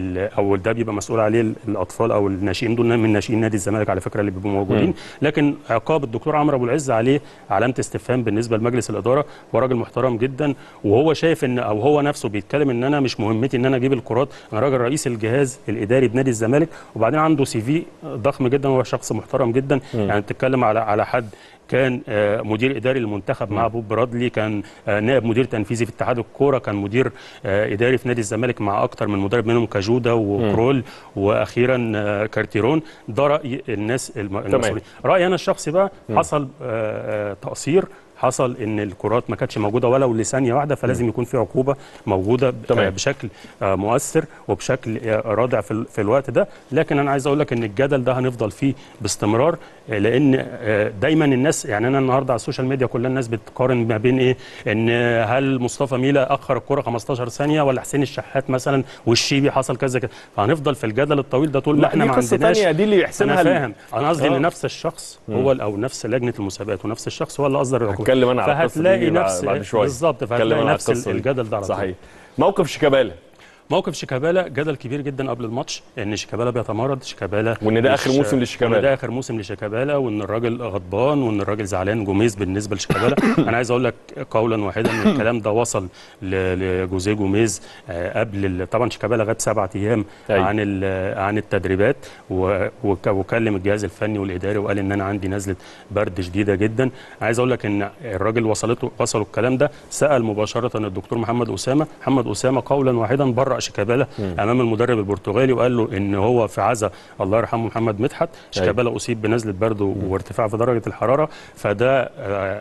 او ده بيبقى مسؤول عليه الاطفال او الناشئين، دول من ناشئين نادي الزمالك على فكره اللي بيبقوا موجودين. لكن عقاب الدكتور عمرو ابو العز عليه علامه استفهام بالنسبه لمجلس الاداره، وراجل محترم جدا وهو شايف ان او هو نفسه بيتكلم ان انا مش مهمتي ان انا اجيب الكرات، انا راجل رئيس الجهاز الاداري بنادي الزمالك وبعدين عنده سي في ضخم جدا وهو شخص محترم جدا. م. يعني بتتكلم على على حد كان آه مدير اداري للمنتخب مع بوب برادلي، كان آه نائب مدير تنفيذي في اتحاد الكوره، كان مدير آه اداري في نادي الزمالك مع اكتر من مدرب منهم كاجودا وكرول واخيرا آه كارتيرون. ده راي الناس المسؤولين. رايي انا الشخصي بقى حصل آه تقصير، حصل ان الكرات ما كانتش موجوده ولو لثانيه واحده، فلازم يكون في عقوبه موجوده تمام. بشكل مؤثر وبشكل رادع في, في الوقت ده. لكن انا عايز اقول لك ان الجدل ده هنفضل فيه باستمرار، لان دايما الناس يعني انا النهارده على السوشيال ميديا كل الناس بتقارن ما بين ايه، ان هل مصطفى ميلا اخر الكره خمستاشر ثانيه ولا حسين الشحات مثلا والشيبي حصل كذا كذا، فهنفضل في الجدل الطويل ده طول ما احنا ما عندناش. دي اللي يحسمها. انا فاهم، انا قصدي ان نفس الشخص هو او نفس لجنه المسابقات ونفس الشخص هو اللي اصدر العقوبه. هتكلم انا على فهتلاقي نفس بعد شويه بالظبط، فهتلاقي نفس الجدل ده على طول. صحيح. موقف شيكابالا موقف شيكابالا جدل كبير جدا قبل الماتش، ان شيكابالا بيتمرد، شيكابالا وان ده اخر موسم لشيكابالا، وان ده اخر موسم لشيكابالا، وان الراجل غضبان وان الراجل زعلان جوميز بالنسبه لشيكابالا. انا عايز اقول لك قولا واحدا ان الكلام ده وصل لجوزيه جوميز قبل. طبعا شيكابالا غاب سبعة ايام عن عن التدريبات، وكلم الجهاز الفني والاداري وقال ان انا عندي نزله برد شديده جدا. عايز اقول لك ان الراجل وصلته وصلوا الكلام ده، سال مباشره الدكتور محمد اسامه، محمد اسامه قولا واحدا برأ شيكابالا امام المدرب البرتغالي وقال له ان هو في عزا الله يرحمه محمد مدحت. شيكابالا اصيب بنزله برد وارتفاع في درجه الحراره، فده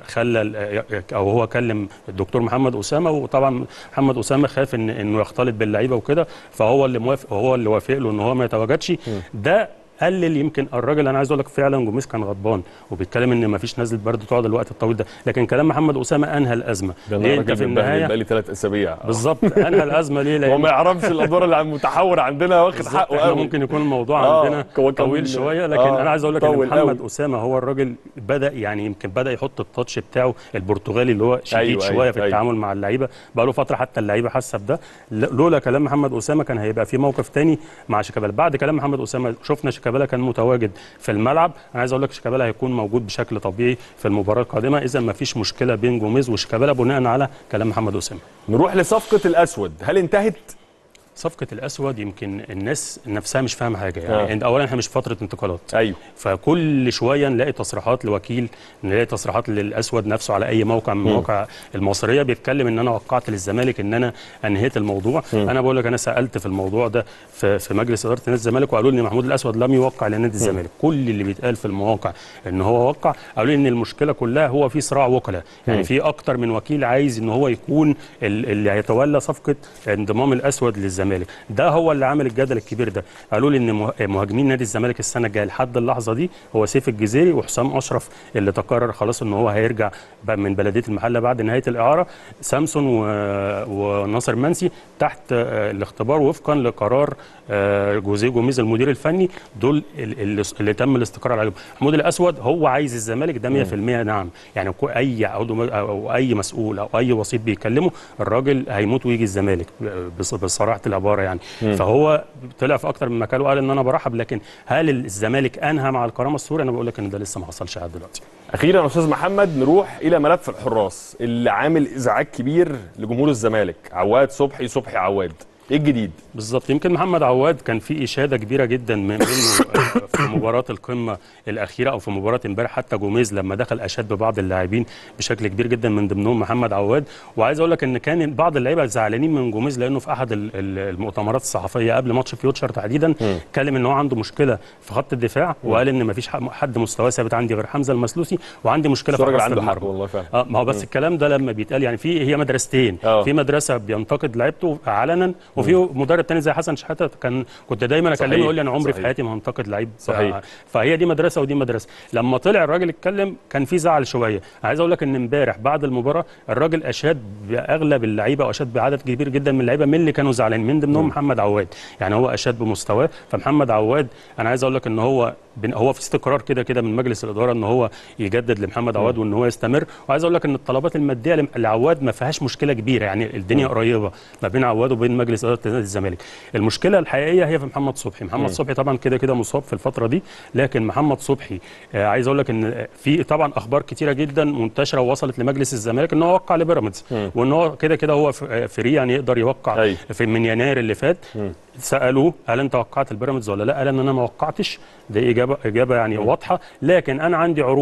خلى او هو كلم الدكتور محمد اسامه، وطبعا محمد اسامه خاف ان انه يختلط باللعيبه وكده، فهو اللي موافق، هو اللي وافق له ان هو ما يتواجدش. ده قلل يمكن الراجل. انا عايز اقول لك فعلا جوميز كان غضبان وبيتكلم ان ما فيش نزله برد تقعد الوقت الطويل ده، لكن كلام محمد اسامه انهى الازمه. ليه انت في النهايه بقى لي ثلاث اسابيع بالظبط انهى الازمه ليه؟ لان هو ما يعرفش الادوار اللي المتحور عندنا واخد حقه قوي. ممكن يكون الموضوع آه عندنا طويل شويه، لكن آه انا عايز اقول لك ان محمد اسامه هو الراجل بدا يعني يمكن بدا يحط التاتش بتاعه البرتغالي اللي هو شديد أيوة شويه أيوة في التعامل أيوة. مع اللعيبه بقى له فتره، حتى اللعيبه حاسه بده. لولا كلام محمد اسامه كان هيبقى في موقف ثاني مع شيكابالا. بعد كلام محمد اسامه شفنا شيكابالا كان متواجد في الملعب. انا عايز اقول لك شيكابالا هيكون موجود بشكل طبيعي في المباراه القادمه، اذا ما فيش مشكله بين جوميز وشيكابالا بناء على كلام محمد اسامه. نروح لصفقه الاسود، هل انتهت؟ صفقة الأسود يمكن الناس نفسها مش فاهمة حاجة يعني. آه. أولا احنا مش في فترة انتقالات. أيوه. فكل شوية نلاقي تصريحات لوكيل، نلاقي تصريحات للأسود نفسه على أي موقع من المواقع المصرية بيتكلم إن أنا وقعت للزمالك، إن أنا أنهيت الموضوع. م. أنا بقول لك أنا سألت في الموضوع ده في, في مجلس إدارة نادي الزمالك وقالوا لي إن محمود الأسود لم يوقع لنادي الزمالك. كل اللي بيتقال في المواقع إن هو وقع. قالوا لي إن المشكلة كلها هو في صراع وكلاء، يعني في أكتر من وكيل عايز إن هو يكون اللي هيتولى صفقة انضمام الأسود للزمالك. ده هو اللي عامل الجدل الكبير ده. قالوا لي ان مهاجمين نادي الزمالك السنه الجايه لحد اللحظه دي هو سيف الجزيري وحسام اشرف اللي تقرر خلاص ان هو هيرجع من بلديه المحله بعد نهايه الاعاره. سامسون وناصر منسي تحت الاختبار وفقا لقرار جوزيه جوميز المدير الفني، دول اللي, اللي تم الاستقرار عليهم. محمود الاسود هو عايز الزمالك ده مية في المية. نعم يعني اي او اي مسؤول او اي وسيط بيكلمه الراجل هيموت ويجي الزمالك بصراحه العباره يعني. م. فهو طلع في اكتر من مكان وقال ان انا برحب، لكن هل الزمالك انهى مع الكرامه السوري؟ انا بقول لك ان ده لسه ما حصلش لحد دلوقتي. اخيرا يا استاذ محمد نروح الى ملف الحراس اللي عامل ازعاج كبير لجمهور الزمالك، عواد صبحي صبحي عواد، ايه الجديد؟ بالظبط. يمكن محمد عواد كان في اشاده كبيره جدا منه في مباراه القمه الاخيره او في مباراه امبارح، حتى جوميز لما دخل اشاد ببعض اللاعبين بشكل كبير جدا من ضمنهم محمد عواد. وعايز اقول لك ان كان بعض اللعيبه زعلانين من جوميز لانه في احد المؤتمرات الصحفيه قبل ماتش فيوتشر تحديدا اتكلم ان هو عنده مشكله في خط الدفاع، وقال ان ما فيش حد مستواه ثابت عندي غير حمزه المسلوسي، وعندي مشكله في حراسه المرمى. والله فعلا اه ما هو بس الكلام ده لما بيتقال يعني في هي مدرستين. أوه. في مدرسه بينتقد لعيبته علنا، وفي مدرب تاني زي حسن شحاته كان كنت دايما اكلمه يقول لي انا عمري صحيح. في حياتي ما هنتقد لعيب. صحيح. فهي دي مدرسه ودي مدرسه. لما طلع الراجل اتكلم كان في زعل شويه. عايز اقول لك ان امبارح بعد المباراه الراجل اشاد باغلب اللعيبه واشاد بعدد كبير جدا من اللعيبه من اللي كانوا زعلانين من ضمنهم محمد عواد. يعني هو اشاد بمستواه. فمحمد عواد انا عايز اقول لك ان هو هو في استقرار كده كده من مجلس الاداره ان هو يجدد لمحمد عواد وان هو يستمر. وعايز اقول لك ان الطلبات الماديه لعواد ما فيهاش مشكله كبيره، يعني الدنيا قريبه ما بين عواد وبين مجلس اداره نادي الزمالك. المشكله الحقيقيه هي في محمد صبحي. محمد صبحي طبعا كده كده مصاب في الفتره دي، لكن محمد صبحي آه عايز اقول لك ان في طبعا اخبار كتيره جدا منتشره ووصلت لمجلس الزمالك ان هو وقع لبيراميدز، وان هو كده كده هو فري يعني يقدر يوقع. أي. في من يناير اللي فات. م. سالوه هل انت وقعت البيراميدز ولا لا؟ قال ان انا ما وقعتش. دي اجابه اجابه يعني م. واضحه، لكن انا عندي عروض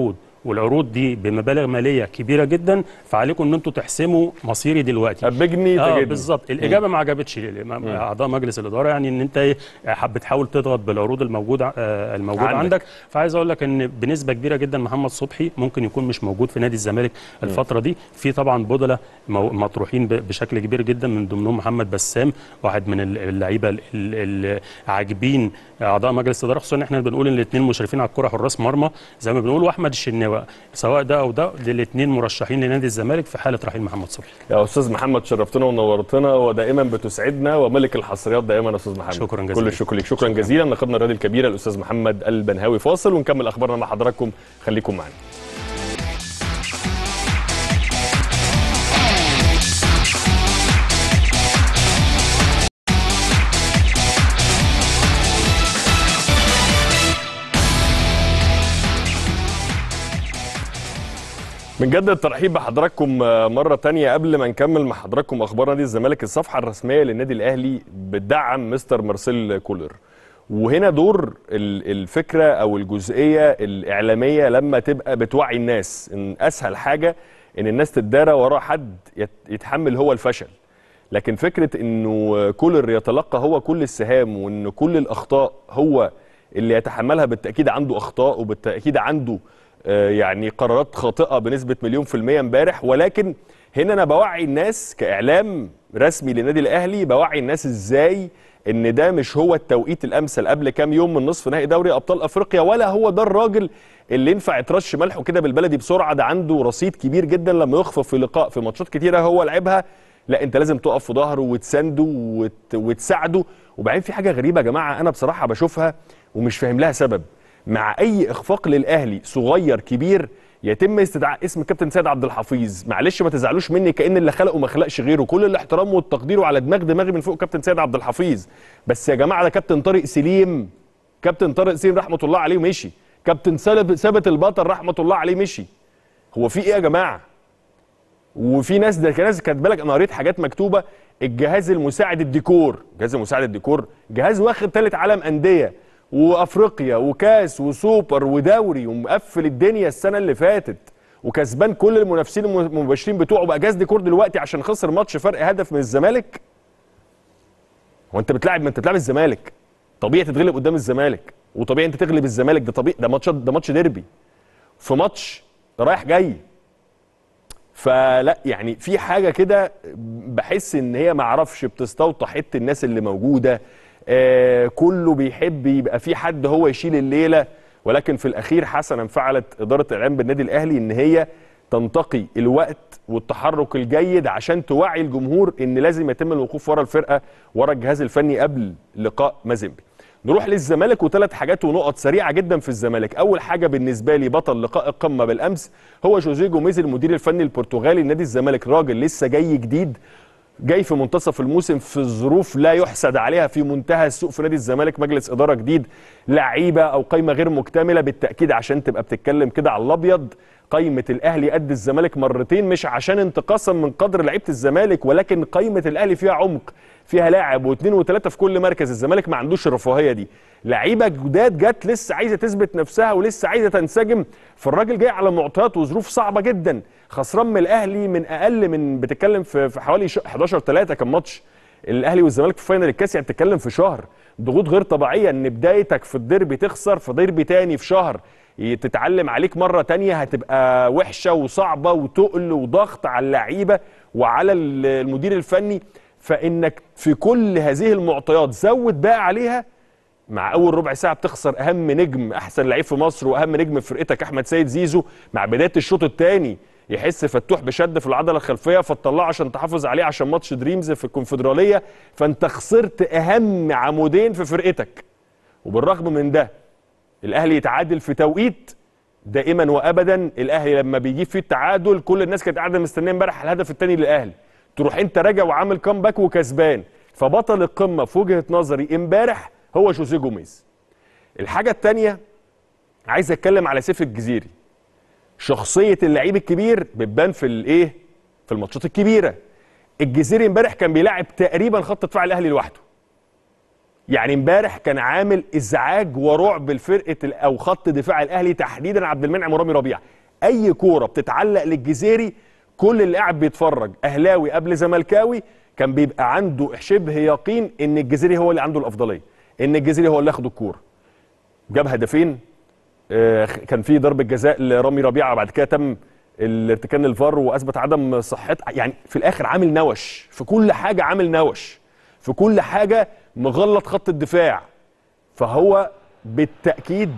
والعروض دي بمبالغ ماليه كبيره جدا، فعليكم ان انتم تحسموا مصيري دلوقتي. ابجني اه تجدني. بالظبط. الاجابه ما عجبتش اعضاء مجلس الاداره، يعني ان انت ايه بتحاول تضغط بالعروض الموجوده آه الموجوده عندك. عندك فعايز اقول لك ان بنسبه كبيره جدا محمد صبحي ممكن يكون مش موجود في نادي الزمالك الفتره دي. في طبعا بدله مطروحين بشكل كبير جدا، من ضمنهم محمد بسام، واحد من اللعيبه العاجبين اعضاء مجلس الاداره، خصوصا ان احنا بنقول ان الاثنين مشرفين على الكره حراس مرمى زي ما بنقول، واحمد الشناوي، سواء ده او ده، الاثنين مرشحين لنادي الزمالك في حاله رحيل محمد صبحي. يا استاذ محمد شرفتنا ونورتنا، ودائما بتسعدنا، وملك الحصريات دائما يا استاذ محمد. شكرا جزيلا. كل الشكر ليك. شكرا جزيلا. ناخدنا الرياضي الكبيره الاستاذ محمد البنهاوي. فاصل ونكمل اخبارنا مع حضراتكم، خليكم معنا. بنجدد الترحيب بحضراتكم مرة تانية. قبل ما نكمل مع حضراتكم أخبار نادي الزمالك، الصفحة الرسمية للنادي الأهلي بتدعم مستر مارسيل كولر، وهنا دور الفكرة أو الجزئية الإعلامية لما تبقى بتوعي الناس إن أسهل حاجة إن الناس تتدارى وراء حد يتحمل هو الفشل، لكن فكرة إنه كولر يتلقى هو كل السهام، وإن كل الأخطاء هو اللي يتحملها، بالتأكيد عنده أخطاء وبالتأكيد عنده يعني قرارات خاطئة بنسبة مليون في المية امبارح. ولكن هنا أنا بوعي الناس كإعلام رسمي للنادي الأهلي، بوعي الناس إزاي إن ده مش هو التوقيت الأمثل قبل كام يوم من نصف نهائي دوري أبطال أفريقيا، ولا هو ده الراجل اللي ينفع يترش ملحه كده بالبلدي بسرعة. ده عنده رصيد كبير جدا لما يخفف في لقاء في ماتشات كتيرة هو لعبها، لا أنت لازم تقف في ظهره وتسنده وت... وتساعده. وبعدين في حاجة غريبة يا جماعة أنا بصراحة بشوفها ومش فاهم لها سبب، مع اي اخفاق للاهلي صغير كبير يتم استدعاء اسم كابتن سيد عبد الحفيظ. معلش ما تزعلوش مني، كأن اللي خلقه ما خلقش غيره، كل الاحترام والتقدير وعلى دماغ دماغي من فوق كابتن سيد عبد الحفيظ، بس يا جماعه ده كابتن طارق سليم، كابتن طارق سليم رحمه الله عليه مشي، كابتن ثابت البطل رحمه الله عليه مشي. هو في ايه يا جماعه؟ وفي ناس، ده ناس كانت بالك، انا قريت حاجات مكتوبه الجهاز المساعد الديكور، جهاز المساعد الديكور جهاز واخد ثالث عالم انديه وافريقيا وكاس وسوبر ودوري ومقفل الدنيا السنه اللي فاتت وكسبان كل المنافسين المباشرين بتوعه، بقى جهاز ديكور دلوقتي عشان خسر ماتش فرق هدف من الزمالك؟ هو انت بتلعب، ما انت بتلعب الزمالك طبيعي تتغلب قدام الزمالك، وطبيعي انت تغلب الزمالك، ده طبيعي، ده ماتش ده ماتش ديربي في ماتش رايح جاي. فلا يعني في حاجه كده بحس ان هي ما اعرفش بتستوطى حته الناس اللي موجوده. آه كله بيحب يبقى في حد هو يشيل الليله، ولكن في الاخير حسنا فعلت اداره الاعلام بالنادي الاهلي ان هي تنتقي الوقت والتحرك الجيد عشان توعي الجمهور ان لازم يتم الوقوف ورا الفرقه ورا الجهاز الفني قبل لقاء مازيمبي. نروح للزمالك وثلاث حاجات ونقط سريعه جدا في الزمالك. اول حاجه بالنسبه لي بطل لقاء القمه بالامس هو جوزيه جوميز المدير الفني البرتغالي لنادي الزمالك، راجل لسه جاي جديد، جاي في منتصف الموسم في ظروف لا يحسد عليها، في منتهى السوء في نادي الزمالك، مجلس اداره جديد، لعيبه او قايمه غير مكتمله بالتاكيد، عشان تبقى بتتكلم كده على الابيض. قايمه الاهلي قد الزمالك مرتين، مش عشان انتقاصا من قدر لعيبه الزمالك، ولكن قايمه الاهلي فيها عمق، فيها لاعب واثنين وثلاثه في كل مركز. الزمالك ما عندوش الرفاهيه دي، لعيبه جداد جت لسه عايزه تثبت نفسها ولسه عايزه تنسجم، فالراجل جاي على معطيات وظروف صعبه جدا، خسران من الاهلي من اقل من بتتكلم في في حوالي حداشر ثلاثة كان ماتش الاهلي والزمالك في فاينل الكاس، يعني بتتكلم في شهر، ضغوط غير طبيعيه ان بدايتك في الديربي تخسر، في ديربي تاني في شهر تتعلم عليك مره تانيه هتبقى وحشه وصعبه وتقل وضغط على اللعيبه وعلى المدير الفني. فانك في كل هذه المعطيات زود بقى عليها، مع اول ربع ساعه بتخسر اهم نجم، احسن لعيب في مصر واهم نجم في فرقتك احمد سيد زيزو، مع بدايه الشوط الثاني يحس فتوح بشد في العضله الخلفيه فتطلعه عشان تحافظ عليه عشان ماتش دريمز في الكونفدراليه، فانت خسرت اهم عمودين في فرقتك. وبالرغم من ده الاهلي يتعادل في توقيت دائما وابدا، الاهلي لما بيجيب فيه التعادل كل الناس كانت قاعده مستنيه امبارح الهدف الثاني للاهلي، تروح انت راجع وعامل كامباك وكسبان. فبطل القمه في وجهه نظري امبارح هو جوزيه جوميز. الحاجه الثانيه عايز اتكلم على سيف الجزيري. شخصيه اللعيب الكبير بتبان في الايه؟ في الماتشات الكبيره. الجزيري امبارح كان بيلعب تقريبا خط دفاع الاهلي لوحده. يعني امبارح كان عامل ازعاج ورعب لفرقه او خط دفاع الاهلي تحديدا عبد المنعم ورامي ربيعه. اي كوره بتتعلق للجزيري كل اللي قاعد بيتفرج اهلاوي قبل زملكاوي كان بيبقى عنده شبه يقين ان الجزيري هو اللي عنده الافضليه، ان الجزيري هو اللي ياخد الكوره. جاب هدفين، آه كان في ضربه جزاء لرامي ربيعه، بعد كده تم الارتكان للفار واثبت عدم صحتها. يعني في الاخر عامل نوش في كل حاجه، عامل نوش في كل حاجه، مغلط خط الدفاع. فهو بالتاكيد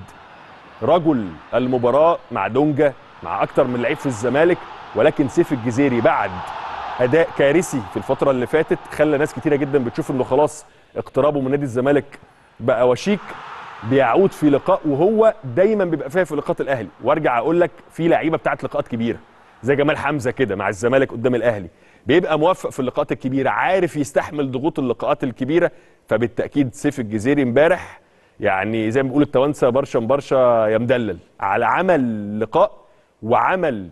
رجل المباراه مع دونجا، مع اكتر من لعيب في الزمالك. ولكن سيف الجزيري بعد اداء كارثي في الفتره اللي فاتت خلى ناس كتيره جدا بتشوف انه خلاص اقترابه من نادي الزمالك بقى وشيك، بيعود في لقاء وهو دايما بيبقى فيها في لقاءات الاهلي. وارجع اقول لك في لعيبه بتاعت لقاءات كبيره زي جمال حمزه كده مع الزمالك قدام الاهلي، بيبقى موفق في اللقاءات الكبيره، عارف يستحمل ضغوط اللقاءات الكبيره. فبالتاكيد سيف الجزيري امبارح يعني زي ما بيقول التوانسه برشا برشا يا مدلل، على عمل لقاء وعمل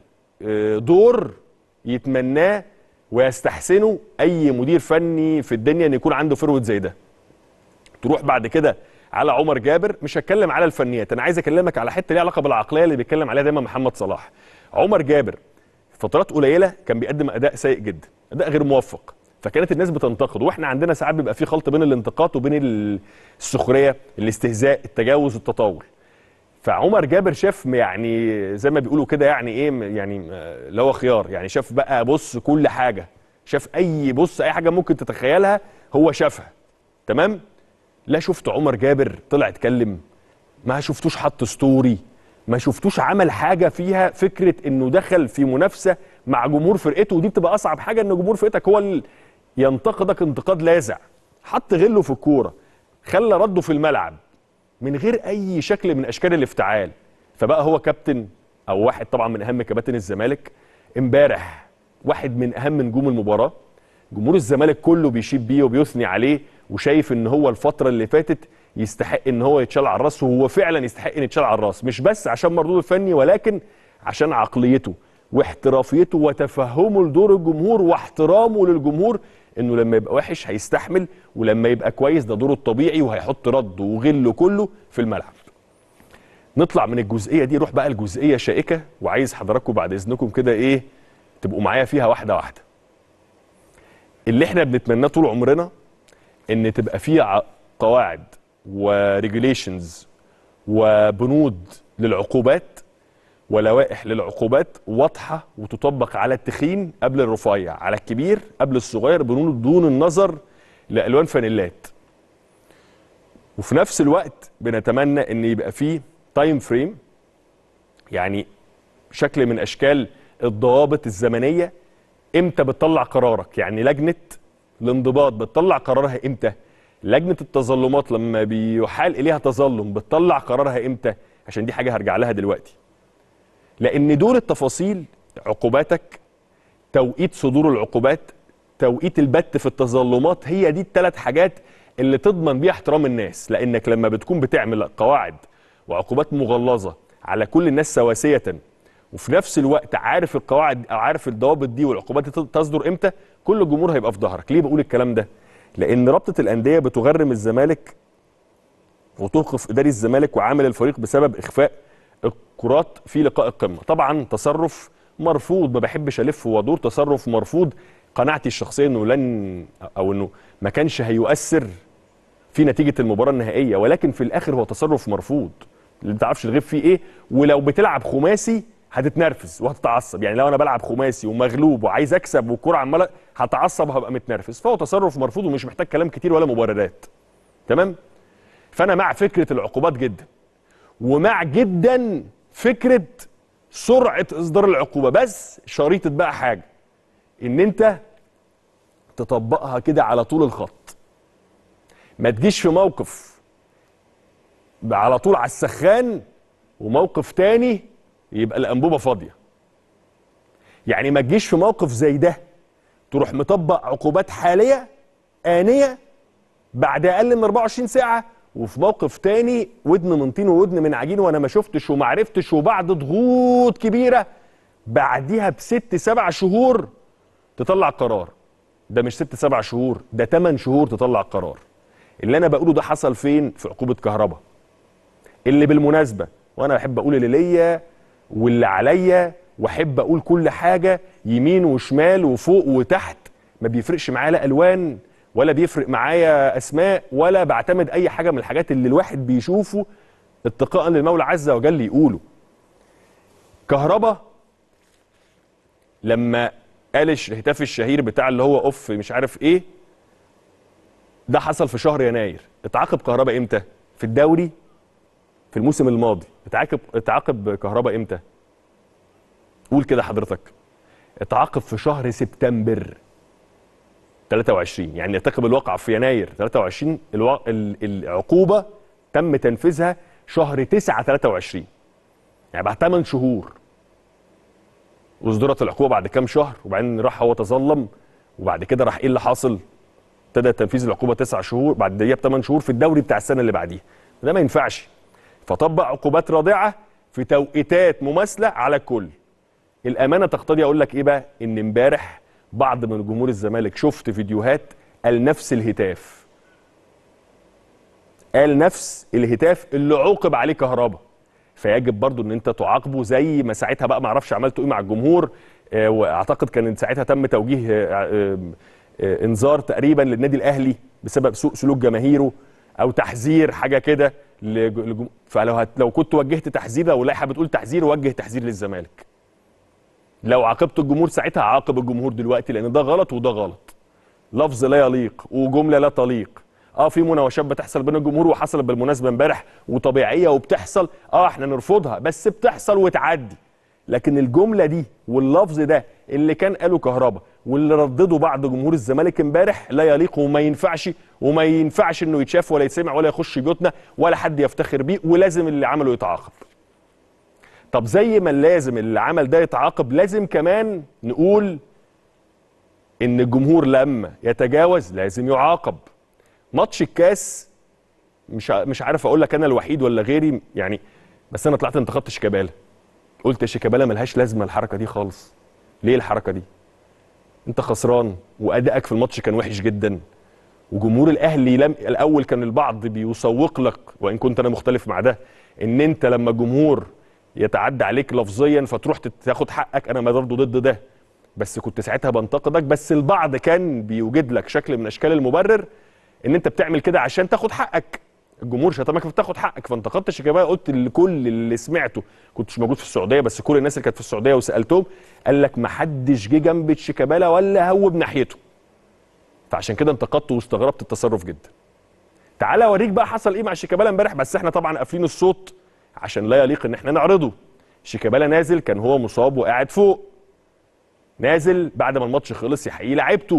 دور يتمناه ويستحسنه اي مدير فني في الدنيا ان يكون عنده فرود زي ده. تروح بعد كده على عمر جابر، مش هتكلم على الفنيات، انا عايز اكلمك على حته ليها علاقه بالعقليه اللي بيتكلم عليها دايما محمد صلاح. عمر جابر فترات قليله كان بيقدم اداء سيء جدا، اداء غير موفق، فكانت الناس بتنتقد. واحنا عندنا ساعات بيبقى في خلط بين الانتقاد وبين السخريه، الاستهزاء، التجاوز، التطاول. فعمر جابر شاف يعني زي ما بيقولوا كده يعني ايه، يعني اللي هو خيار، يعني شاف بقى بص كل حاجه، شاف اي بص اي حاجه ممكن تتخيلها هو شافها. تمام؟ لا شفت عمر جابر طلع اتكلم، ما شفتوش حط ستوري، ما شفتوش عمل حاجه فيها فكره انه دخل في منافسه مع جمهور فرقته. ودي بتبقى اصعب حاجه، ان جمهور فرقتك هو اللي ينتقدك انتقاد لاذع. حط غله في الكوره، خلى رده في الملعب من غير اي شكل من اشكال الافتعال. فبقى هو كابتن او واحد طبعا من اهم كباتن الزمالك. امبارح واحد من اهم نجوم المباراه، جمهور الزمالك كله بيشيد بيه وبيثني عليه، وشايف ان هو الفتره اللي فاتت يستحق ان هو يتشال على الراس. وهو فعلا يستحق ان يتشال على الراس، مش بس عشان مردوده الفني ولكن عشان عقليته واحترافيته وتفهمه لدور الجمهور واحترامه للجمهور، انه لما يبقى وحش هيستحمل، ولما يبقى كويس ده دوره الطبيعي وهيحط رده وغله كله في الملعب. نطلع من الجزئيه دي نروح بقى الجزئيه شائكه، وعايز حضراتكم بعد اذنكم كده ايه تبقوا معايا فيها واحده واحده. اللي احنا بنتمناه طول عمرنا ان تبقى فيه قواعد وريجوليشنز وبنود للعقوبات ولوائح للعقوبات واضحه وتطبق على التخين قبل الرفيع، على الكبير قبل الصغير، بدون النظر لالوان فانيلات. وفي نفس الوقت بنتمنى ان يبقى فيه تايم فريم، يعني شكل من اشكال الضوابط الزمنيه، امتى بتطلع قرارك. يعني لجنه الانضباط بتطلع قرارها امتى؟ لجنه التظلمات لما بيحال اليها تظلم بتطلع قرارها امتى؟ عشان دي حاجه هرجع لها دلوقتي. لان دول التفاصيل، عقوباتك، توقيت صدور العقوبات، توقيت البت في التظلمات، هي دي الثلاث حاجات اللي تضمن بيها احترام الناس. لانك لما بتكون بتعمل قواعد وعقوبات مغلظه على كل الناس سواسيه، وفي نفس الوقت عارف القواعد او عارف الضوابط دي والعقوبات دي تصدر امتى، كل الجمهور هيبقى في ظهرك. ليه بقول الكلام ده؟ لان رابطه الانديه بتغرم الزمالك وتوقف اداري الزمالك وعامل الفريق بسبب اخفاء الكرات في لقاء القمه. طبعا تصرف مرفوض، ما بحبش الف وادور، تصرف مرفوض. قناعتي الشخصيه انه لن او انه ما كانش هيؤثر في نتيجه المباراه النهائيه، ولكن في الاخر هو تصرف مرفوض. اللي ما تعرفش الغيب فيه ايه. ولو بتلعب خماسي هتتنرفز وهتتعصب، يعني لو انا بلعب خماسي ومغلوب وعايز اكسب والكره عماله هتعصب وهبقى متنرفز. فهو تصرف مرفوض ومش محتاج كلام كتير ولا مبررات. تمام؟ فانا مع فكره العقوبات جدا، ومع جدا فكره سرعه اصدار العقوبه، بس شريطه بقى حاجه ان انت تطبقها كده على طول الخط. ما تجيش في موقف على طول على السخان وموقف تاني يبقى الانبوبه فاضيه. يعني ما تجيش في موقف زي ده تروح مطبق عقوبات حاليه آنيه بعد اقل من أربعة وعشرين ساعه، وفي موقف تاني ودن من طين وودن من عجين وانا ما شفتش وما عرفتش، وبعد ضغوط كبيره بعديها بست سبع شهور تطلع قرار. ده مش ست سبع شهور، ده ثمان شهور تطلع قرار. اللي انا بقوله ده حصل فين؟ في عقوبه كهرباء، اللي بالمناسبه وانا بحب اقول اللي ليا واللي عليا واحب اقول كل حاجه يمين وشمال وفوق وتحت، ما بيفرقش معايا لا الوان ولا بيفرق معايا اسماء ولا بعتمد اي حاجه من الحاجات اللي الواحد بيشوفه اتقاء للمولى عز وجل يقوله. كهربا لما قال الهتاف الشهير بتاع اللي هو اوف مش عارف ايه، ده حصل في شهر يناير. اتعاقب كهربا امتى؟ في الدوري في الموسم الماضي. اتعاقب اتعاقب كهربا امتى؟ قول كده حضرتك. اتعاقب في شهر سبتمبر ثلاثة وعشرين، يعني يرتكب الواقع في يناير ثلاثة وعشرين، الوا... العقوبه تم تنفيذها شهر تسعة ثلاثة وعشرين، يعني بعد ثمان شهور واصدرت العقوبه بعد كام شهر، وبعدين راح هو تظلم، وبعد كده راح ايه اللي حاصل؟ ابتدى تنفيذ العقوبه تسع شهور بعد دقيقه بثمان شهور في الدوري بتاع السنه اللي بعديها. ده ما ينفعش. فطبق عقوبات رادعه في توقيتات مماثله على الكل. الامانه تقتضي اقول لك ايه بقى؟ ان امبارح بعض من جمهور الزمالك شفت فيديوهات قال نفس الهتاف. قال نفس الهتاف اللي عوقب عليه كهربا. فيجب برضو ان انت تعاقبه زي ما ساعتها بقى ما اعرفش عملته ايه مع الجمهور، آه واعتقد كان ساعتها تم توجيه آه آه آه انذار تقريبا للنادي الاهلي بسبب سوء سلوك جماهيره، او تحذير حاجه كده. فلو هت لو كنت وجهت تحذير، لو اللائحه بتقول تحذير وجه تحذير للزمالك. لو عاقبت الجمهور ساعتها عاقب الجمهور دلوقتي، لان ده غلط وده غلط. لفظ لا يليق وجمله لا تليق. اه في مناوشات بتحصل بين الجمهور وحصلت بالمناسبه امبارح وطبيعيه وبتحصل، اه احنا نرفضها بس بتحصل وتعدي. لكن الجمله دي واللفظ ده اللي كان قاله كهربا واللي ردده بعض جمهور الزمالك امبارح لا يليق وما ينفعش، وما ينفعش انه يتشاف ولا يتسمع ولا يخش بيوتنا ولا حد يفتخر بيه، ولازم اللي عمله يتعاقب. طب زي ما لازم اللي عمل ده يتعاقب، لازم كمان نقول ان الجمهور لما يتجاوز لازم يعاقب. ماتش الكاس مش مش عارف اقول لك انا الوحيد ولا غيري يعني، بس انا طلعت انتقدت شيكابالا. قلت شيكابالا ملهاش لازمه الحركه دي خالص. ليه الحركه دي؟ انت خسران وادائك في الماتش كان وحش جدا، وجمهور الاهلي لم الاول كان البعض بيسوق لك، وان كنت انا مختلف مع ده، ان انت لما الجمهور يتعدى عليك لفظيا فتروح تاخد حقك. انا برضه ضد ده، بس كنت ساعتها بنتقدك. بس البعض كان بيوجد لك شكل من اشكال المبرر ان انت بتعمل كده عشان تاخد حقك. الجمهور شتمك فتاخد حقك. فانتقدت شيكابالا، قلت لكل اللي سمعته، كنتش موجود في السعوديه بس كل الناس اللي كانت في السعوديه وسالتهم، قال لك ما حدش جه جنب شيكابالا ولا هوب ناحيته. فعشان كده انتقدت واستغربت التصرف جدا. تعالى اوريك بقى حصل ايه مع شيكابالا امبارح، بس احنا طبعا قافلين الصوت عشان لا يليق ان احنا نعرضه. شيكابالا نازل، كان هو مصاب وقاعد فوق، نازل بعد ما الماتش خلص يحيي لعيبته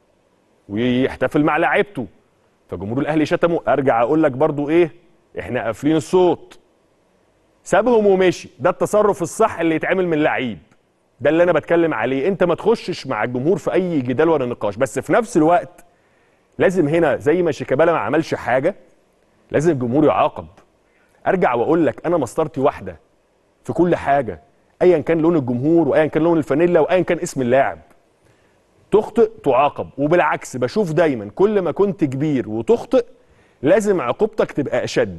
ويحتفل مع لعيبته، فجمهور الاهلي شتمه. ارجع اقول لك برضو ايه، احنا قافلين الصوت. سابهم ومشي. ده التصرف الصح اللي يتعمل من لعيب، ده اللي انا بتكلم عليه. انت ما تخشش مع الجمهور في اي جدال ولا نقاش، بس في نفس الوقت لازم هنا زي ما شيكابالا ما عملش حاجه لازم الجمهور يعاقب. ارجع واقول لك انا مسطرتي واحده في كل حاجه، ايا كان لون الجمهور وايا كان لون الفانيلا وايا كان اسم اللاعب. تخطئ تعاقب، وبالعكس بشوف دايما كل ما كنت كبير وتخطئ لازم عقوبتك تبقى اشد.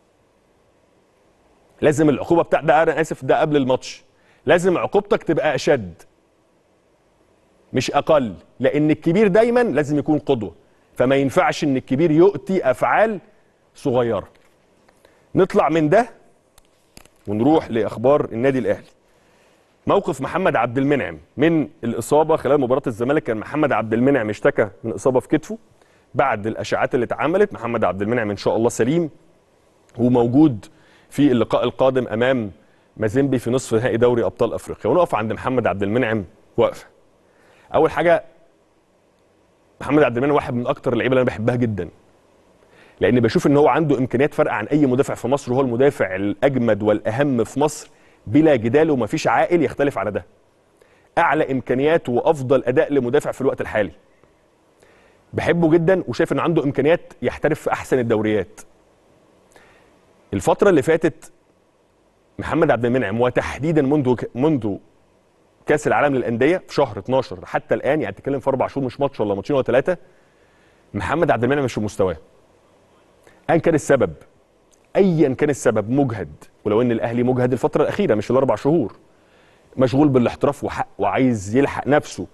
لازم العقوبه بتاع ده، انا اسف ده قبل الماتش، لازم عقوبتك تبقى اشد مش اقل، لان الكبير دايما لازم يكون قدوه، فما ينفعش ان الكبير يؤتي افعال صغيره. نطلع من ده ونروح لاخبار النادي الاهلي. موقف محمد عبد المنعم من الاصابه خلال مباراه الزمالك. كان محمد عبد المنعم اشتكى من اصابه في كتفه. بعد الاشعاعات اللي اتعملت محمد عبد المنعم ان شاء الله سليم وموجود في اللقاء القادم امام مازيمبي في نصف نهائي دوري ابطال افريقيا. ونقف عند محمد عبد المنعم وقفه. اول حاجه، محمد عبد المنعم واحد من اكتر اللعيبه اللي انا بحبها جدا، لان بشوف ان هو عنده امكانيات فارقه عن اي مدافع في مصر، وهو المدافع الاجمد والاهم في مصر بلا جدال، ومفيش عاقل يختلف على ده. اعلى امكانيات وافضل اداء لمدافع في الوقت الحالي. بحبه جدا وشايف ان عنده امكانيات يحترف في احسن الدوريات. الفتره اللي فاتت محمد عبد المنعم وتحديدا منذ منذ كاس العالم للانديه في شهر اتناشر حتى الان، يعني بتتكلم في اربع شهور مش ماتش ولا ماتشين ولا ثلاثه، محمد عبد المنعم مش في مستواه. ان كان السبب ايا كان السبب مجهد، ولو ان الاهلي مجهد الفتره الاخيره مش الاربع شهور، مشغول بالاحتراف وحق وعايز يلحق نفسه،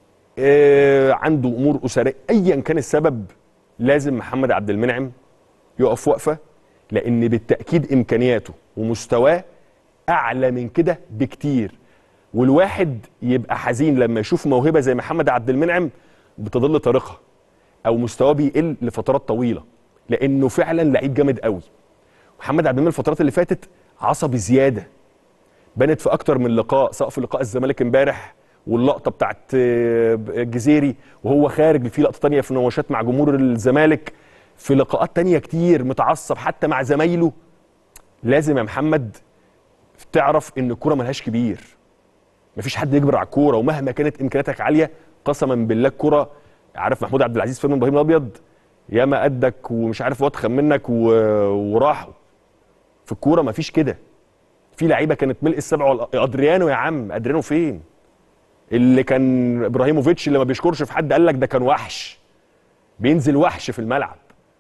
آه عنده امور اسريه، ايا كان السبب لازم محمد عبد المنعم يقف وقفه، لان بالتاكيد امكانياته ومستواه اعلى من كده بكتير. والواحد يبقى حزين لما يشوف موهبه زي محمد عبد المنعم بتضل طريقها او مستواه بيقل لفترات طويله، لانه فعلا لعيب جامد قوي. محمد عبد المنعم الفترات اللي فاتت عصبي زياده، بانت في اكتر من لقاء، سواء في لقاء الزمالك امبارح واللقطه بتاعت الجزيري وهو خارج، في لقطه ثانيه في نواشات مع جمهور الزمالك، في لقاءات ثانيه كتير متعصب حتى مع زمايله. لازم يا محمد تعرف ان الكوره ملهاش كبير، مفيش حد يجبر على الكوره، ومهما كانت امكانياتك عاليه قسما بالله الكوره، عارف محمود عبد العزيز فيلم ابراهيم الابيض، ياما قدك ومش عارف واتخن منك و... وراحوا. في الكوره مفيش كده، في لعيبه كانت ملء السبع وال... ادريانو يا عم، ادريانو فين؟ اللي كان ابراهيموفيتش اللي ما بيشكرش في حد قال لك ده كان وحش، بينزل وحش في الملعب،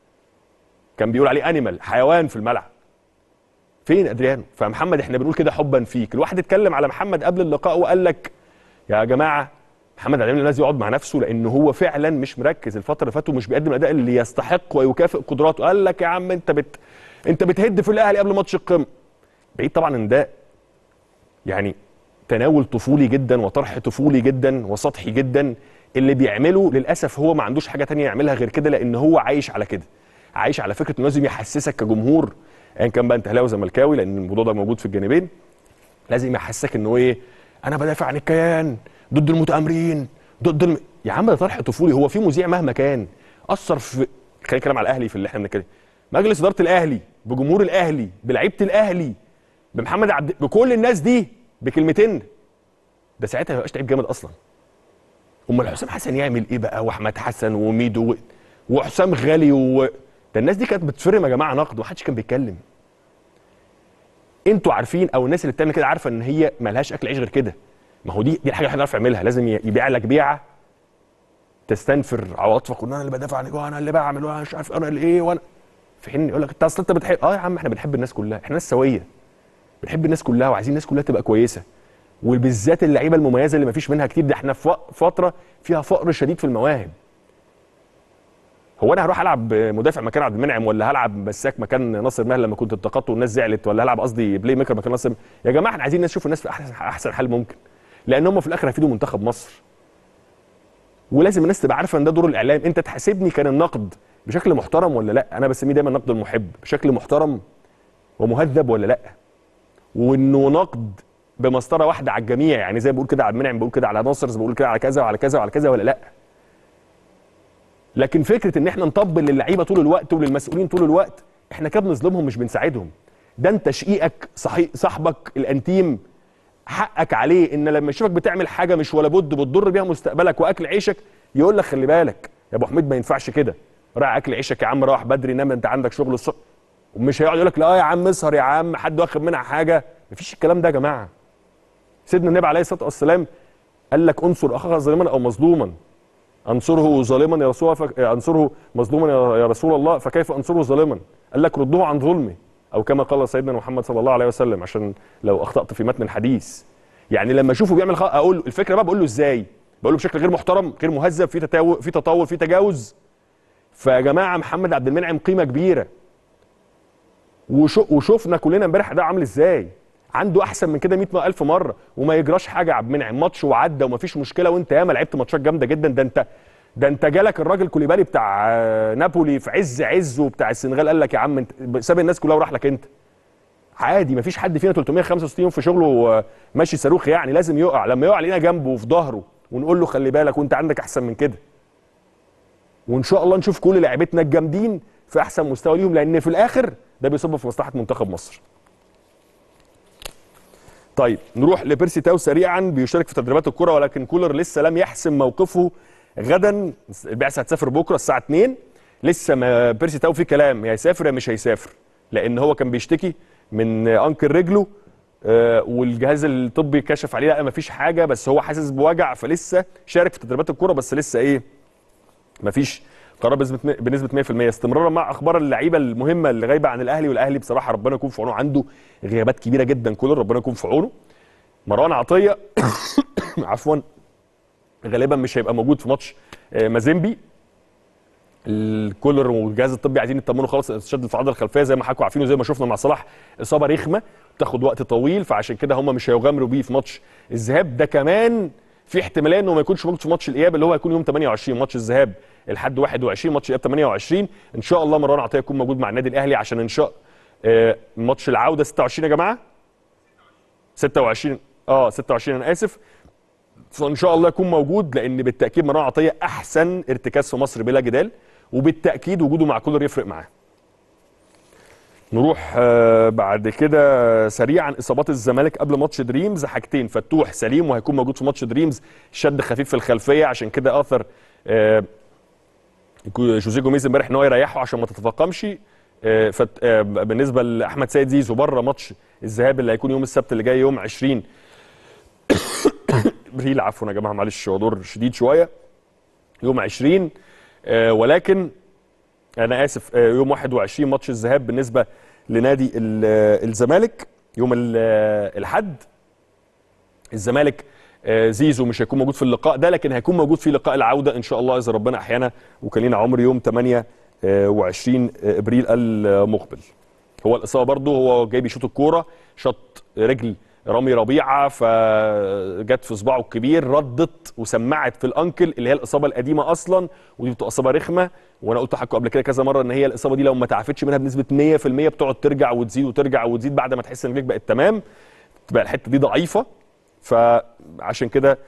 كان بيقول عليه انيمال، حيوان في الملعب. فين ادريانو؟ فمحمد احنا بنقول كده حبا فيك. الواحد اتكلم على محمد قبل اللقاء وقال لك يا جماعه محمد عبد المنعم لازم يقعد مع نفسه، لان هو فعلا مش مركز الفتره اللي فاتت ومش بيقدم الاداء اللي يستحق ويكافئ قدراته. قال لك يا عم انت بت انت بتهد في الاهلي قبل ماتش القمه. بعيد طبعا ان ده يعني تناول طفولي جدا وطرح طفولي جدا وسطحي جدا اللي بيعمله. للاسف هو ما عندوش حاجه تانية يعملها غير كده، لان هو عايش على كده، عايش على فكره انه لازم يحسسك كجمهور، ايا يعني كان بقى انت اهلاوي وزملكاوي، لان الموضوع ده موجود في الجانبين، لازم يحسسك انه ايه، انا بدافع عن الكيان ضد المتآمرين ضد الم... يا عم ده طرح طفولي. هو في مذيع مهما كان اثر في، خلينا نتكلم على الاهلي في اللي احنا بنتكلم، مجلس اداره الاهلي بجمهور الاهلي بلعيبه الاهلي بمحمد عبد، بكل الناس دي بكلمتين، ده ساعتها ما يبقاش لعيب جامد اصلا. امال حسام حسن يعمل ايه بقى، واحمد حسن وميدو وحسام غالي و... ده الناس دي كانت بتفرم يا جماعه نقد ومحدش كان بيتكلم. انتوا عارفين او الناس اللي بتعمل كده عارفه ان هي مالهاش اكل عيش غير كده. ما هو دي دي الحاجه اللي هنعرف يعملها، لازم يبيع لك بيعه تستنفر عواطفك، وانا اللي بدافع عنك وانا اللي بعمل وانا مش عارف انا اللي ايه، وانا في حين يقول لك انت اصل انت بتحب. اه يا عم احنا بنحب الناس كلها، احنا ناس سويه بنحب الناس كلها وعايزين الناس كلها تبقى كويسه، وبالذات اللعيبه المميزه اللي ما فيش منها كتير. ده احنا في فتره فيها فقر شديد في المواهب. هو انا هروح العب مدافع مكان عبد المنعم، ولا هلعب مساك مكان ناصر ماهر لما كنت انتقدته والناس زعلت، ولا هلعب قصدي بلاي ميكر مكان ناصر؟ يا جماعه احنا عايزين الناس تشوف الناس في احسن احسن حال ممكن، لان هم في الاخر هيفيدوا منتخب مصر. ولازم الناس تبقى عارفه ان ده دور الاعلام. انت تحاسبني كان النقد بشكل محترم ولا لا؟ انا بسميه دايما النقد المحب، بشكل محترم ومهذب ولا لا؟ وانه نقد بمسطره واحده على الجميع، يعني زي ما بقول كده على المنعم بقول كده على ناصر، بقول كده على كذا وعلى كذا وعلى كذا، ولا لا؟ لكن فكره ان احنا نطبل للعيبه طول الوقت وللمسؤولين طول الوقت، احنا كده بنظلمهم مش بنساعدهم. ده انت شقيقك صحيح صاحبك الانتيم حقك عليه ان لما يشوفك بتعمل حاجه مش ولا بد بتضر بيها مستقبلك واكل عيشك يقول لك خلي بالك يا ابو حميد ما ينفعش كده، راعي اكل عيشك يا عم، روح بدري نام انت عندك شغل الصبح. ومش هيقعد يقول لك لا يا عم اسهر يا عم حد واخد منها حاجه. مفيش الكلام ده يا جماعه. سيدنا النبي عليه الصلاه والسلام قال لك انصر اخاك ظالما او مظلوما، انصره ظالما يا رسول الله، ف... انصره مظلوما يا رسول الله فكيف انصره ظالما؟ قال لك ردوه عن ظلمه، او كما قال سيدنا محمد صلى الله عليه وسلم، عشان لو اخطات في متن الحديث. يعني لما اشوفه بيعمل خ... اقول له الفكره بقى، بقول له ازاي؟ بقول له بشكل غير محترم، غير مهذب، في تتاو... في تطاول، في تجاوز. فيا جماعه محمد عبد المنعم قيمه كبيره، وشو... وشوفنا كلنا امبارح ده عامل ازاي، عنده احسن من كده مئة ألف مره، وما يجراش حاجه. عبد المنعم ماتش وعدى ومفيش مشكله، وانت ياما لعبت ماتشات جامده جدا. ده انت ده انت جالك الراجل كوليبالي بتاع نابولي في عز عزه بتاع السنغال قال لك يا عم انت ساب الناس كلها وراح لك انت. عادي، مفيش حد فينا ثلاثمئة وخمسة وستين يوم في شغله ماشي صاروخ، يعني لازم يقع. لما يقع علينا جنبه وفي ظهره ونقول له خلي بالك وانت عندك احسن من كده. وان شاء الله نشوف كل لاعبتنا الجامدين في احسن مستوى ليهم، لان في الاخر ده بيصب في مصلحه منتخب مصر. طيب نروح لبيرسي تاو سريعا، بيشارك في تدريبات الكره، ولكن كولر لسه لم يحسم موقفه. غدا البعثه هتسافر بكره الساعه اتنين، لسه ما بيرسي تاو في كلام يا هيسافر يا مش هيسافر، لان هو كان بيشتكي من انكل رجله آه والجهاز الطبي كشف عليه لا ما فيش حاجه، بس هو حاسس بوجع، فلسه شارك في تدريبات الكره بس لسه ايه ما فيش قرار بنسبه بنسبه مية في المية. استمرارا مع اخبار اللعيبه المهمه اللي غايبه عن الاهلي، والاهلي بصراحه ربنا يكون في عونه، عنده غيابات كبيره جدا كولر، ربنا يكون في عونه. مروان عطيه عفوا غالبا مش هيبقى موجود في ماتش مازيمبي. الكولر والجهاز الطبي عايزين يطمنوا خلاص استشهاد في العضله الخلفيه زي ما حكوا عارفينه، زي ما شفنا مع صلاح اصابه رخمه بتاخد وقت طويل، فعشان كده هم مش هيغامروا بيه في ماتش الذهاب. ده كمان في احتماليه انه ما يكونش موجود في ماتش الاياب اللي هو هيكون يوم تمنية وعشرين، ماتش الذهاب الحد واحد وعشرين، ماتش الاياب تمنية وعشرين. ان شاء الله مروان عطيه يكون موجود مع النادي الاهلي عشان ان شاء آه ماتش العوده ستة وعشرين يا جماعه، ستة وعشرين اه ستة وعشرين انا اسف، فان شاء الله يكون موجود، لان بالتاكيد مروان عطيه احسن ارتكاز في مصر بلا جدال، وبالتاكيد وجوده مع كولر يفرق معاه. نروح آه بعد كده سريعا اصابات الزمالك قبل ماتش دريمز. حاجتين، فتوح سليم وهيكون موجود في ماتش دريمز، شد خفيف في الخلفيه، عشان كده اثر آه جوزيه جوميز امبارح ان هو يريحه عشان ما تتفاقمش. آه آه بالنسبه لاحمد سيد زيزو بره ماتش الذهاب اللي هيكون يوم السبت اللي جاي يوم عشرين ابريل، عفوا يا جماعه معلش هو دور شديد شويه، يوم عشرين آه ولكن انا اسف آه يوم واحد وعشرين ماتش الذهاب بالنسبه لنادي الزمالك يوم الاحد. الزمالك آه زيزو مش هيكون موجود في اللقاء ده، لكن هيكون موجود في لقاء العوده ان شاء الله اذا ربنا احيانا وكان لينا عمر يوم تمنية وعشرين ابريل المقبل. هو الاصابه برضه هو جاي بيشوط الكوره، شط رجل رامي ربيعه فجت في صباعه الكبير، ردت وسمعت في الانكل اللي هي الاصابه القديمه اصلا، ودي بتبقى اصابه رخمه، وانا قلت حكوا قبل كده كذا مره ان هي الاصابه دي لو ما تعافتش منها بنسبه مية في المية بتقعد ترجع وتزيد وترجع وتزيد بعد ما تحس ان رجلك بقت تمام، تبقى الحته دي ضعيفه. فعشان كده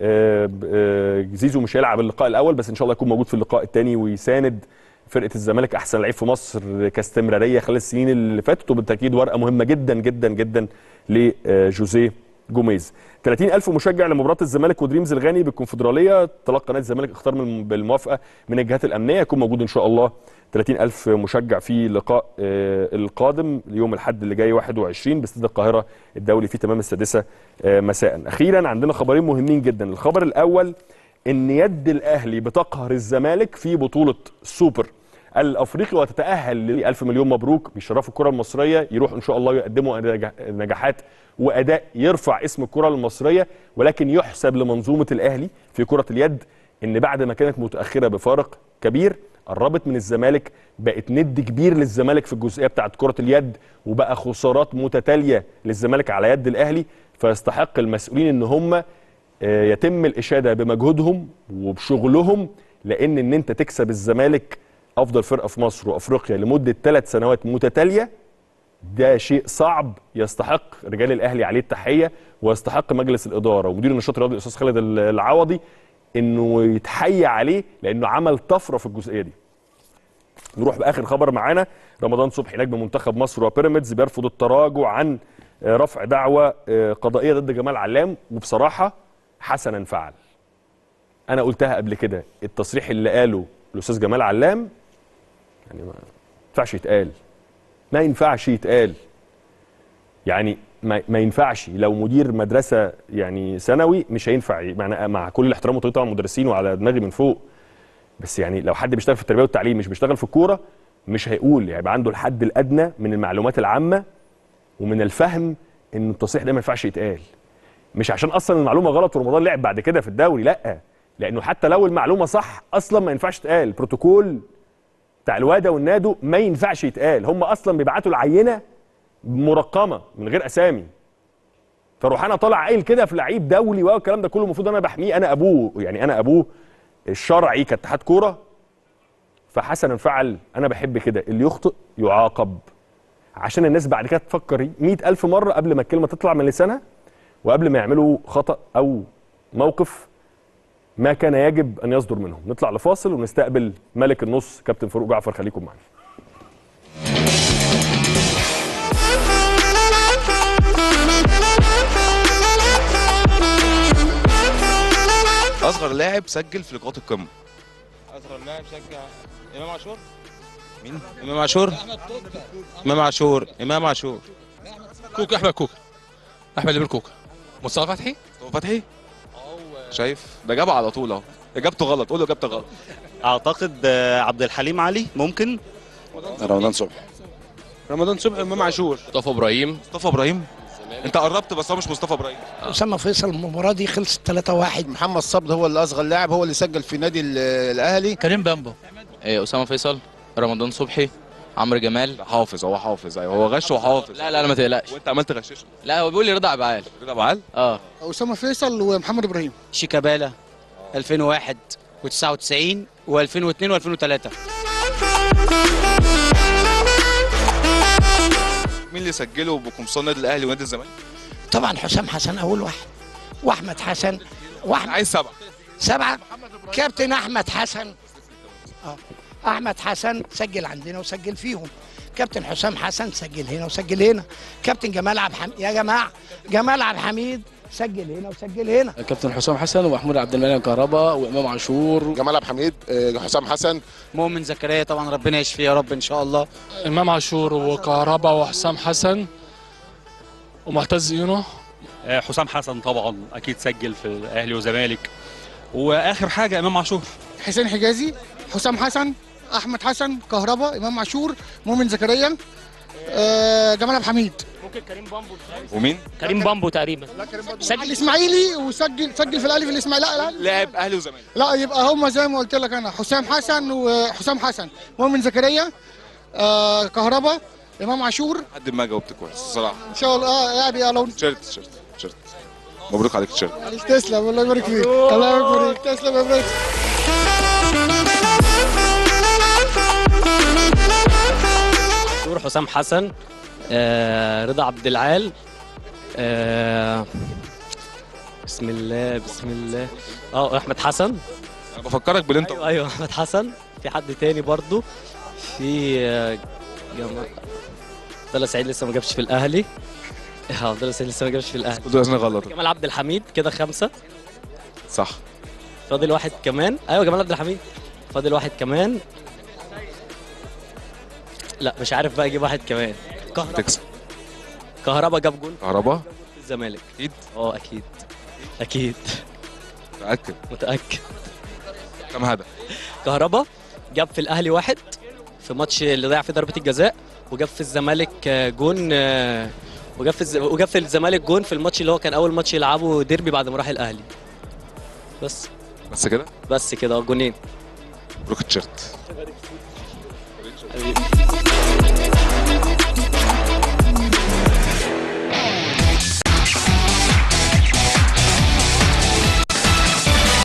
زيزو مش هيلعب اللقاء الاول، بس ان شاء الله يكون موجود في اللقاء الثاني ويساند فرقه الزمالك، احسن لعيب في مصر كاستمراريه خلال السنين اللي فاتت، وبالتاكيد ورقه مهمه جدا جدا جدا لجوزيه جوميز. ثلاثين ألف مشجع لمباراه الزمالك ودريمز الغاني بالكونفدراليه، تلقى نادي الزمالك اختار بالموافقه من الجهات الامنيه، يكون موجود ان شاء الله ثلاثين ألف مشجع في لقاء القادم يوم الاحد اللي جاي واحد وعشرين باستاد القاهره الدولي في تمام السادسه مساء. اخيرا عندنا خبرين مهمين جدا. الخبر الاول ان يد الاهلي بتقهر الزمالك في بطوله السوبر الافريقي وتتاهل ل ألف مليون مبروك، بيشرفوا الكره المصريه، يروحوا ان شاء الله يقدموا نجاحات واداء يرفع اسم الكره المصريه، ولكن يحسب لمنظومه الاهلي في كره اليد ان بعد ما كانت متاخره بفارق كبير قربت من الزمالك، بقت ند كبير للزمالك في الجزئيه بتاعه كره اليد، وبقى خسارات متتاليه للزمالك على يد الاهلي، فيستحق المسؤولين ان هم يتم الاشاده بمجهودهم وبشغلهم، لان ان انت تكسب الزمالك افضل فرقه في مصر وافريقيا لمده ثلاث سنوات متتاليه ده شيء صعب، يستحق رجال الاهلي عليه التحيه، ويستحق مجلس الاداره ومدير النشاط الرياضي الاستاذ خالد العوضي انه يتحيى عليه لانه عمل طفره في الجزئيه دي. نروح باخر خبر معانا. رمضان صبحي نجم منتخب مصر وبيراميدز بيرفض التراجع عن رفع دعوى قضائيه ضد جمال علام، وبصراحه حسنا فعل. انا قلتها قبل كده، التصريح اللي قاله الاستاذ جمال علام يعني ما ينفعش يتقال، ما ينفعش يتقال يعني ما, ما ينفعش. لو مدير مدرسه يعني ثانوي مش هينفع، مع, مع كل الاحترام وطبعا المدرسين وعلى دماغي من فوق، بس يعني لو حد بيشتغل في التربيه والتعليم مش بيشتغل في الكوره مش هيقول، يعني يبقى عنده الحد الادنى من المعلومات العامه ومن الفهم ان التصريح ده ما ينفعش يتقال. مش عشان اصلا المعلومه غلط ورمضان لعب بعد كده في الدوري، لا، لانه حتى لو المعلومه صح اصلا ما ينفعش تتقال. البروتوكول بتاع الوادا والنادو ما ينفعش يتقال، هم اصلا بيبعتوا العينه مرقمه من غير اسامي، فروح انا طالع قايل كده في لعيب دولي والكلام ده كله المفروض انا بحميه، انا ابوه، يعني انا ابوه الشرعي كاتحاد كوره، فحسنا فعل. انا بحب كده اللي يخطئ يعاقب عشان الناس بعد كده تفكر مئة ألف مره قبل ما الكلمه تطلع من لسانها، وقبل ما يعملوا خطأ او موقف ما كان يجب ان يصدر منهم. نطلع لفاصل ونستقبل ملك النص كابتن فاروق جعفر، خليكم معنا. اصغر لاعب سجل في لقاءات القمه. اصغر لاعب سجل امام عاشور. مين؟ امام عاشور. امام عاشور امام عاشور كوكا، احمد كوكا، احمد جابر كوكا. مصطفى فتحي. مصطفى فتحي. شايف ده جابها على طول اهو، اجابته غلط، قول له اجابته غلط. اعتقد آه، عبد الحليم علي ممكن. رمضان صبحي. رمضان صبحي، امام عاشور. مصطفى ابراهيم. مصطفى ابراهيم. انت قربت بس هو مش مصطفى ابراهيم. اسامه فيصل. المباراه دي خلصت ثلاثة واحد. محمد صبري هو اللي اصغر لاعب، هو اللي سجل في نادي ال- الاهلي. كريم بامبو. اسامه فيصل، رمضان صبحي، عمرو جمال. حافظ، هو حافظ، ايوه هو غش وحافظ. لا لا لا ما تقلقش. وانت عمال تغششه. لا هو بيقول لي رضا عبعال. رضا بعال. اه اسامه فيصل ومحمد ابراهيم. شيكابالا ألفين وواحد وتسعة وتسعين وألفين واثنين وألفين وثلاثة. مين اللي سجله بقمصان النادي الاهلي ونادي الزمالك؟ طبعا حسام حسن اول واحد، واحمد حسن، واحمد عايز سبعه. سبعه. كابتن احمد حسن. اه احمد حسن سجل عندنا وسجل فيهم. كابتن حسام حسن سجل هنا وسجل هنا. كابتن جمال عبد الحميد، يا جماعه جمال عبد الحميد سجل هنا وسجل هنا. كابتن حسام حسن ومحمود عبد المنعم كهربا وامام عاشور. جمال عبد الحميد، آه، حسام حسن. مؤمن زكريا طبعا، ربنا يشفيه يا رب ان شاء الله. امام عاشور وكهربا وحسام حسن ومعتز يونو. حسام حسن طبعا اكيد سجل في الاهلي وزمالك. واخر حاجه امام عاشور. حسين حجازي، حسام حسن، احمد حسن، كهربا، امام عاشور، مؤمن زكريا، آه، جمال عبد الحميد. ممكن كريم بامبو. ومين؟ كريم بامبو تقريبا. سجل الاسماعيلي وسجل سجل في الاهلي في الاسماعيلي. لا لا لاعب اهلي وزمالك. لا يبقى هم زي ما قلت لك انا، حسام حسن وحسام حسن، مؤمن زكريا، آه، كهربا، امام عاشور. قد ما جاوبت كويس الصراحه. ان شاء الله. اه يعني لو تيشيرت تيشيرت تيشيرت. مبروك عليك تيشيرت. تسلم، الله يبارك فيك. الله يبارك فيك. تسلم يا باشا. دكتور حسام حسن، آه، رضا عبد العال، آه، بسم الله بسم الله اه احمد حسن. انا بفكرك باللي انت. ايوه ايوه احمد حسن. في حد تاني برضو، في آه، جماعة عبد الله سعيد لسه ما جابش في الاهلي. اه عبد الله سعيد لسه ما جابش في الاهلي. كنت غلط. جمال عبد الحميد. كده خمسة. صح. فاضل واحد كمان. ايوه جمال عبد الحميد. فاضل واحد كمان. لا مش عارف بقى اجيب واحد كمان. كهربا. تكسب. كهربا جاب جول كهربا في الزمالك. اكيد. اه اكيد اكيد متاكد. متاكد. كم هدف؟ كهربا جاب في الاهلي واحد في ماتش اللي ضيع فيه ضربه الجزاء، وجاب في الزمالك آه، جون، آه، وجاب في الز... وجاب في الزمالك جون في الماتش اللي هو كان اول ماتش يلعبه ديربي بعد ما راح الاهلي. بس بس كده؟ بس كده جونين. مبروك التيشيرت. حبيبي.